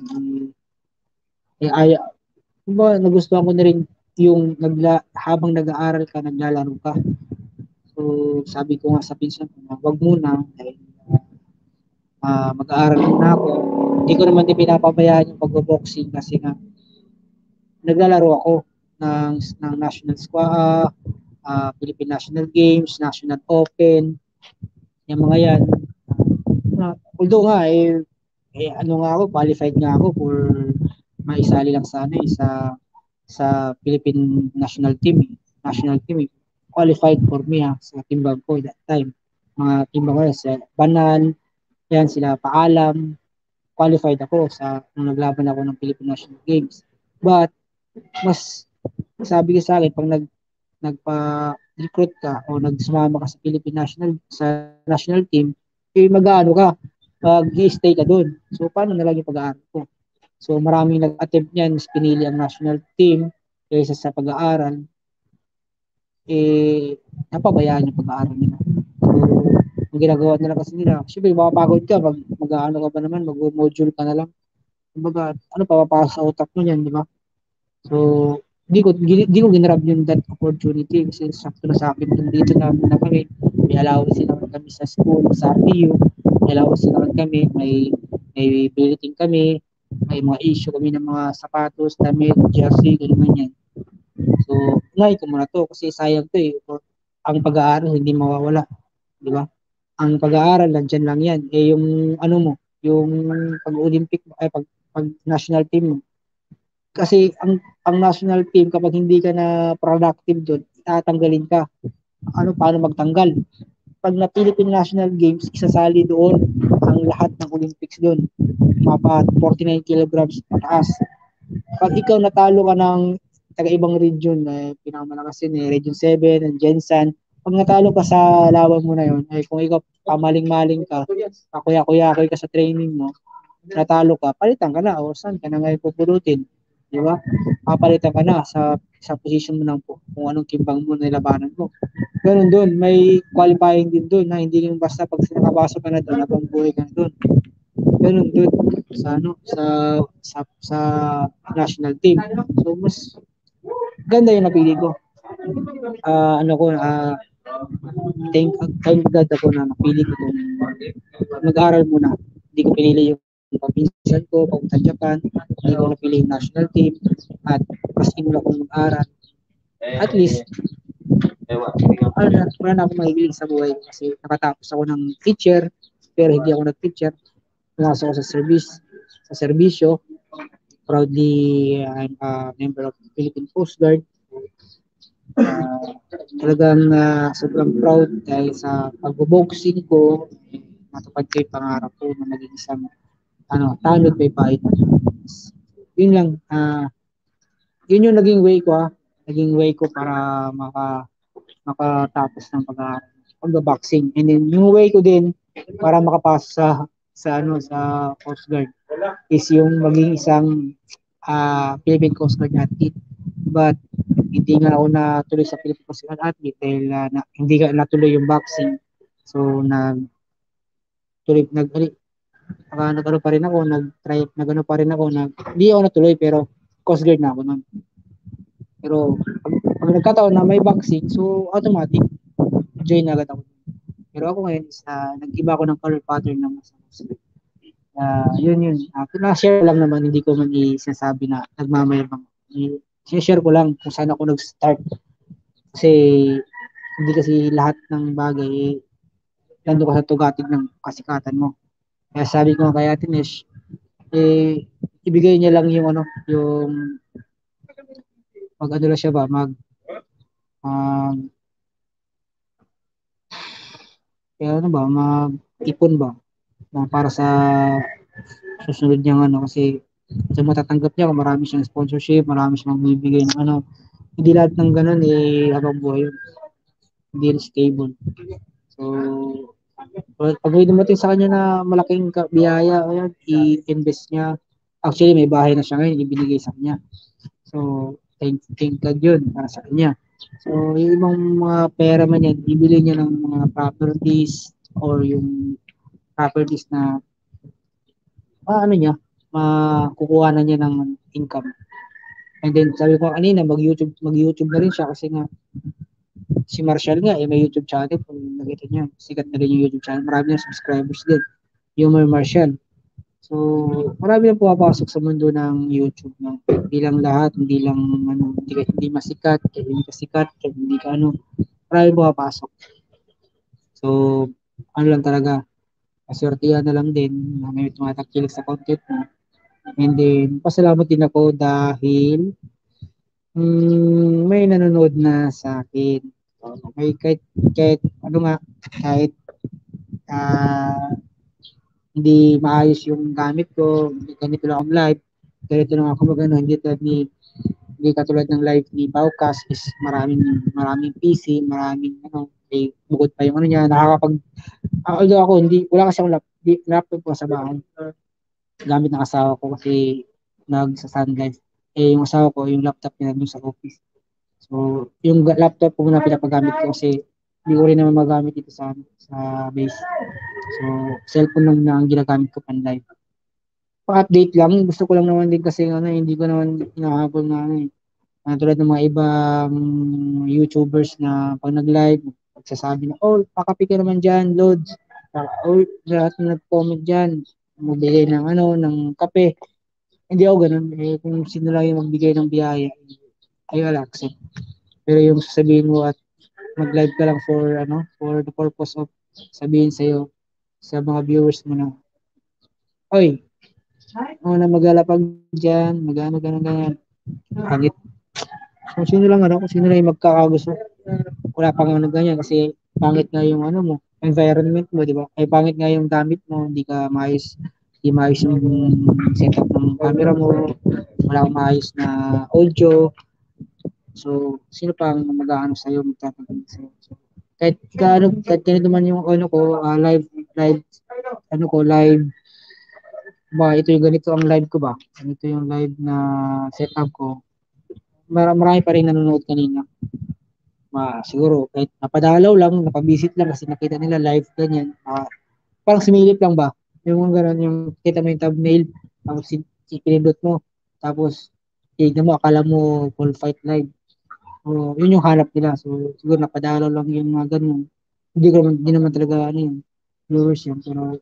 Nagustuhan ko na rin yung habang nag-aaral ka, naglalaro ka. So, sabi ko nga sa pinsan ko na, wag muna, dahil mag-aaral na ako. Hindi ko naman din pinapabayaan yung pag-boxing kasi nga, naglalaro ako ng national squad, Philippine National Games, National Open, yung mga yan. Although nga, ako, qualified nga ako for maisali lang sa sa Philippine National Team. Qualified for me sa timbang ko that time. Mga timbang ko sa Banan, yan sila Paalam, qualified ako nung naglaban ako ng Philippine National Games. But, mas sabi ko sa akin, pag nagpa-recruit ka o nagsumama ka sa Philippine national team, mag-aano ka, mag-i-stay ka doon. So, paano na lang yung pag-aaral ko? So, maraming nag-attempt niyan, pinili ang national team kaysa sa pag-aaral, napabayaan yung pag-aaral nila. So, ang ginagawa nila kasi nila, syempre, mapapagod ka, mag-aano ka ba naman, mag-module ka na lang. Kumbaga, papapasok sa utak mo yan, di ba? So, di ko ginrab yung that opportunity kasi sakto na sa akin dito na kami. May allowance naman kami sa school, sa RTU. May allowance naman kami, may bulletin kami, may mga issue kami ng mga sapatos, damit, jersey, gano'n yan. So, ngay ko muna to kasi sayang to ang pag-aaral hindi mawawala, di ba? Ang pag-aaral nandiyan lang yan. Yung yung pag-Olympic pag national team mo. Kasi ang national team kapag hindi ka na productive doon, tatanggalin ka. Paano magtanggal? Pag na Philippine National Games, isasali doon ang lahat ng Olympics doon. Mga 49 kilograms pataas. Pag ikaw natalo ka ng taga-ibang region, pinakamalakas yun, Region 7, and Gensan, pag natalo ka sa laban mo na yun, kung ikaw pamaling-maling ka, pakuya-kuya ka sa training mo, natalo ka, palitan ka na, o saan ka na ngayon pupulutin. Di ba? Papalitan ka na sa position mo kung anong timbang mo na nilabanan mo. Ganun doon, may qualifying din doon na hindi yung basta pag nakapasok ka na doon, habang buhay ka na doon. Ganun doon sa national team. So mas ganda yung napili ko. Thank God ako na napili ko doon. Mag-aral muna. Hindi ko pinili yung pagpinsan ko, papunta Japan, hindi ko napili yung national team, at mas inula kong mag-aral. At least, wala na akong mahihiling sa buhay kasi nakatapos ako ng teacher, pero hindi ako nag-teacher. Pumasok ako sa serbisyo. Proudly, I'm a member of the Philippine Coast Guard. Talagang sobrang proud dahil sa pag-boxing ko, matupad ko yung pangarap ko na maging isang tanod may Python. Yun lang, yun yung naging way ko naging way ko para makatapos ng pagba-boxing. And then yung way ko din para makapasok sa Coast Guard is yung maging isang Philippine Coast Guard athlete. But hindi nga ako natuloy sa Philippine Coast Guard athlete dahil hindi nga natuloy yung boxing. So nagtuloy nag-ano pa rin ako, nag-try nagano pa rin ako, hindi ako natuloy pero Coast Guard na ako noon. Pero pag nagkataon na may boxing, so automatic join agad ako. Pero ako ngayon is nag-iba ako ng color pattern ng mas yun. Na-share lang naman, hindi ko man isasabi na nagmamayabang. I-share ko lang kung saan ako nag-start. Kasi hindi kasi lahat ng bagay nandun ka sa tugatid ng kasikatan mo. Kaya sabi ko kay Ate Nesh, ibigay niya lang yung mag-ano lang siya ba, kaya ano ba, mag-ipon ba, para sa susunod niyang kasi sa matatanggap niya, kung marami siyang sponsorship, marami siyang bibigay ng hindi lahat ng ganun habang buhay yun. Hindi stable. So, pag may dumating sa kanya na malaking biyaya, i-invest niya. Actually, may bahay na siya ngayon, ibinigay sa kanya. So, thank God yun para sa kanya. So, yung ibang mga pera man yan, ibili niya ng mga properties or yung properties na makukuha na niya ng income. And then, sabi ko kanina, mag-YouTube na rin siya kasi nga, si Marshall nga, may YouTube channel. Kung nakita niya, sikat na rin yung YouTube channel. Marami na subscribers din. Yung Marshall. So, marami na pumapasok sa mundo ng YouTube. No? Hindi lang lahat, hindi lang, hindi masikat, kaya hindi ka sikat, kaya hindi ka marami pumapasok. So, lang talaga, aswertihan na lang din na may tumatakil sa content mo. And then, pasalamat din ako dahil may nanonood na sa akin. May kahit kahit hindi maayos yung gamit ko, ganito lang ang live, ganito lang ako hindi katulad ng live ni Baucas is maraming PC, maraming bukod pa yung niya, although ako, wala kasi akong laptop ko sa bahay. Gamit ng asawa ko kasi nagsa-sun live. Yung asawa ko, yung laptop niya dun sa office. So, yung laptop ko muna pinapagamit ko kasi hindi ko rin naman magamit dito sa base. So, cellphone lang na ang ginagamit ko pan live. Pa-update lang, gusto ko lang naman din kasi hindi ko naman hinahabol na tulad ng mga ibang YouTubers na pag nag-live, magsasabi na, pakapi ka naman dyan, loads. Lahat na nag-comment dyan, magbigay ng kape. Hindi ako ganun. Kung sino lang yung magbigay ng biyaya, I'll accept. Pero yung sasabihin mo at mag-live ka lang for the purpose of sabihin sa'yo, sa mga viewers mo na, oy, na maglalapag dyan, ganyan. Pangit. Kung sino lang yung magkakagusto. Wala pang ganyan kasi pangit nga yung mo, environment mo, di ba? Pangit nga yung gamit mo, hindi maayos yung setup ng camera mo, wala kang maayos na audio. So, sino pang sa'yo, magtatagal sa'yo. So, kahit ganito man yung live, live, ito yung ganito ang live ko ba? Ganito yung live na setup ko. Marami pa rin nanonood kanina. Siguro, kahit napadalaw lang, napabisit lang kasi nakita nila live ganyan. Parang sumilip lang ba? Yung gano'n, yung kita mo yung thumbnail, tapos pinindot mo, tapos tignan mo, akala mo full fight live. So, yun yung hanap nila. So, siguro napadalaw lang yung mga ganun. Hindi naman talaga viewers yan. Pero,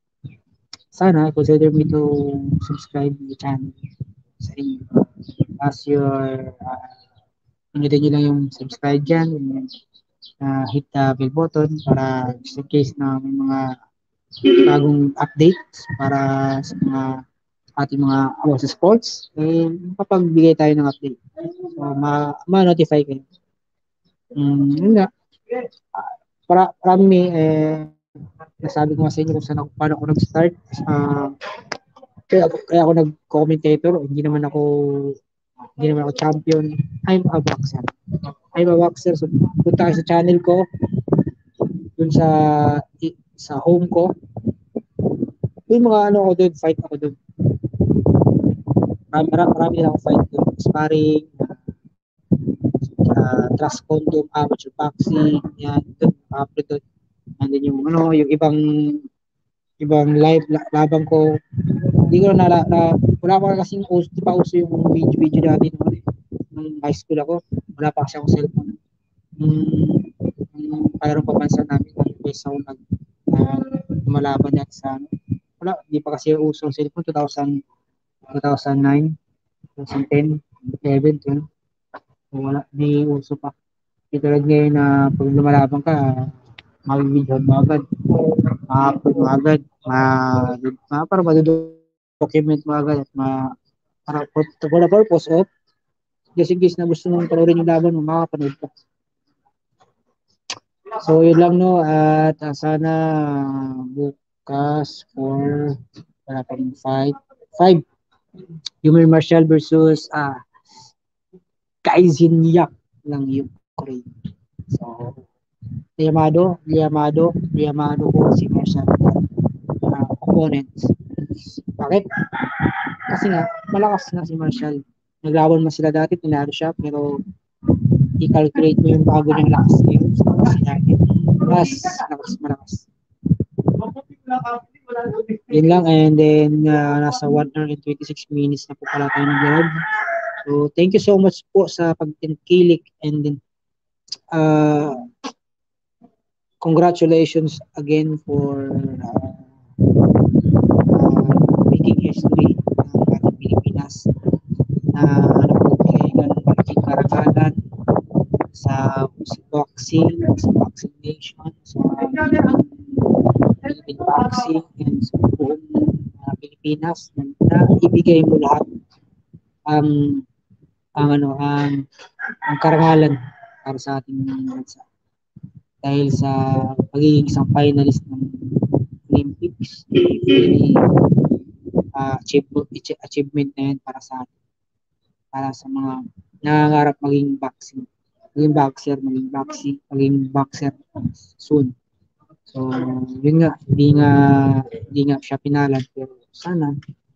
sana consider me to subscribe to the channel sa inyo. As your, pinutin nyo lang yung subscribe dyan, hit the bell button para just in case na may mga bagong updates para sa mga ating mga sa sports, mapapagbigay tayo ng update. So, ma-notify kayo. Yun nga. Para marami nasabi ko nga sa inyo kung saan ako, paano ako nag-start. Kaya ako nag-commentator, hindi naman ako champion. I'm a boxer. I'm a boxer. So, punta kayo sa channel ko, dun sa home ko. Yung mga ano ako doon, fight ako doon. Marami din ako fight doon. Sparring, trust condom, amateur boxing, yan, doon, upload doon. And then yung ano, yung ibang live labang ko. Hindi ko wala pa kasing uso, di pa uso yung video dati nung high school ako. Wala pa kasi akong cellphone. Yung parang pabansa namin, best ako lumalaban yan sa ano. Wala, di pa kasi uso ang cellphone, 2009, 2010, 11, 12. Wala, di uso pa. Di tulad ngayon na pag lumalaban ka, mag-video mo agad, ma-upload mo agad, para ma-document mo agad at para for the purpose of just in case na gusto mong panoorin yung laban mo, makapanood ka. So, yun lang no, at sana bukas for wala pa rin five Yumir Marshall versus Kaizen Yak ng Ukraine. So, Liamado po si Marshall opponent. Bakit? Kasi nga, malakas na si Marshall. Naglaban mo sila dati, pinalo siya, pero i-calculate mo yung bago niyang lakas ngayon. Mas malakas. Yun lang, and then nasa 1 hour and 26 minutes na po pala tayo nag-live. So, thank you so much po sa pag-kilik, and then congratulations again for making history ng ating Pilipinas na nagbigay ka ng malaking karangalan sa boxing nation, sa Philippine boxing, and sa buong Pilipinas na ibigay mo lahat ang karangalan para sa ating bansa. Dahil sa pagiging isang finalist ng Olympics, achievement na yan para sa atin. Para sa mga nangangarap maging boxer soon. So, yun nga, hindi nga siya pinalag, pero sana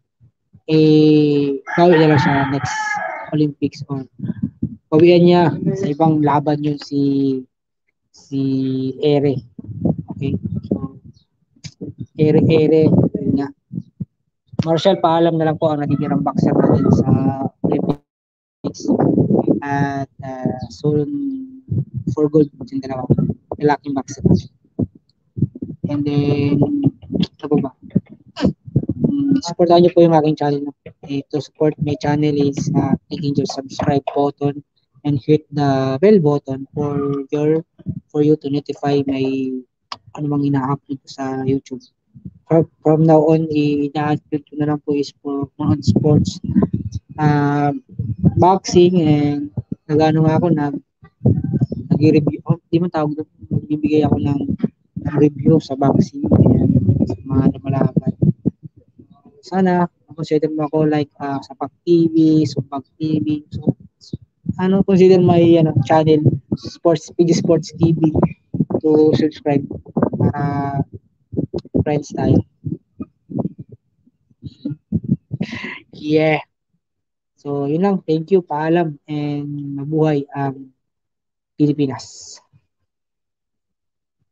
bawi na lang siya next Olympics or bawian niya sa ibang laban yun si Ere. Okay? So, Ere, yun nga. Marshall, paalam na lang po ang natitirang boxer natin sa Olympics. At soon, for gold yung dalawa. Lalaking boxer natin. And then, ano ba? Supportahan niyo po yung aking channel. To support my channel is clicking your subscribe button and hit the bell button for you to notify my anumang ina-upload sa YouTube. From now on, ina-upload ko na lang po is for mga sports, boxing, and nag-ano nga ako, nag-review, di man tawag doon, nagbibigay ako ng review sa boxing, and sa mga lumalaban. Sana consider mo ako like sa PAG-TV, Sumbag TV. So, consider my channel, PG Sports TV, to subscribe para friends tayo. Yeah. So, yun lang. Thank you. Paalam and mabuhay ang Pilipinas.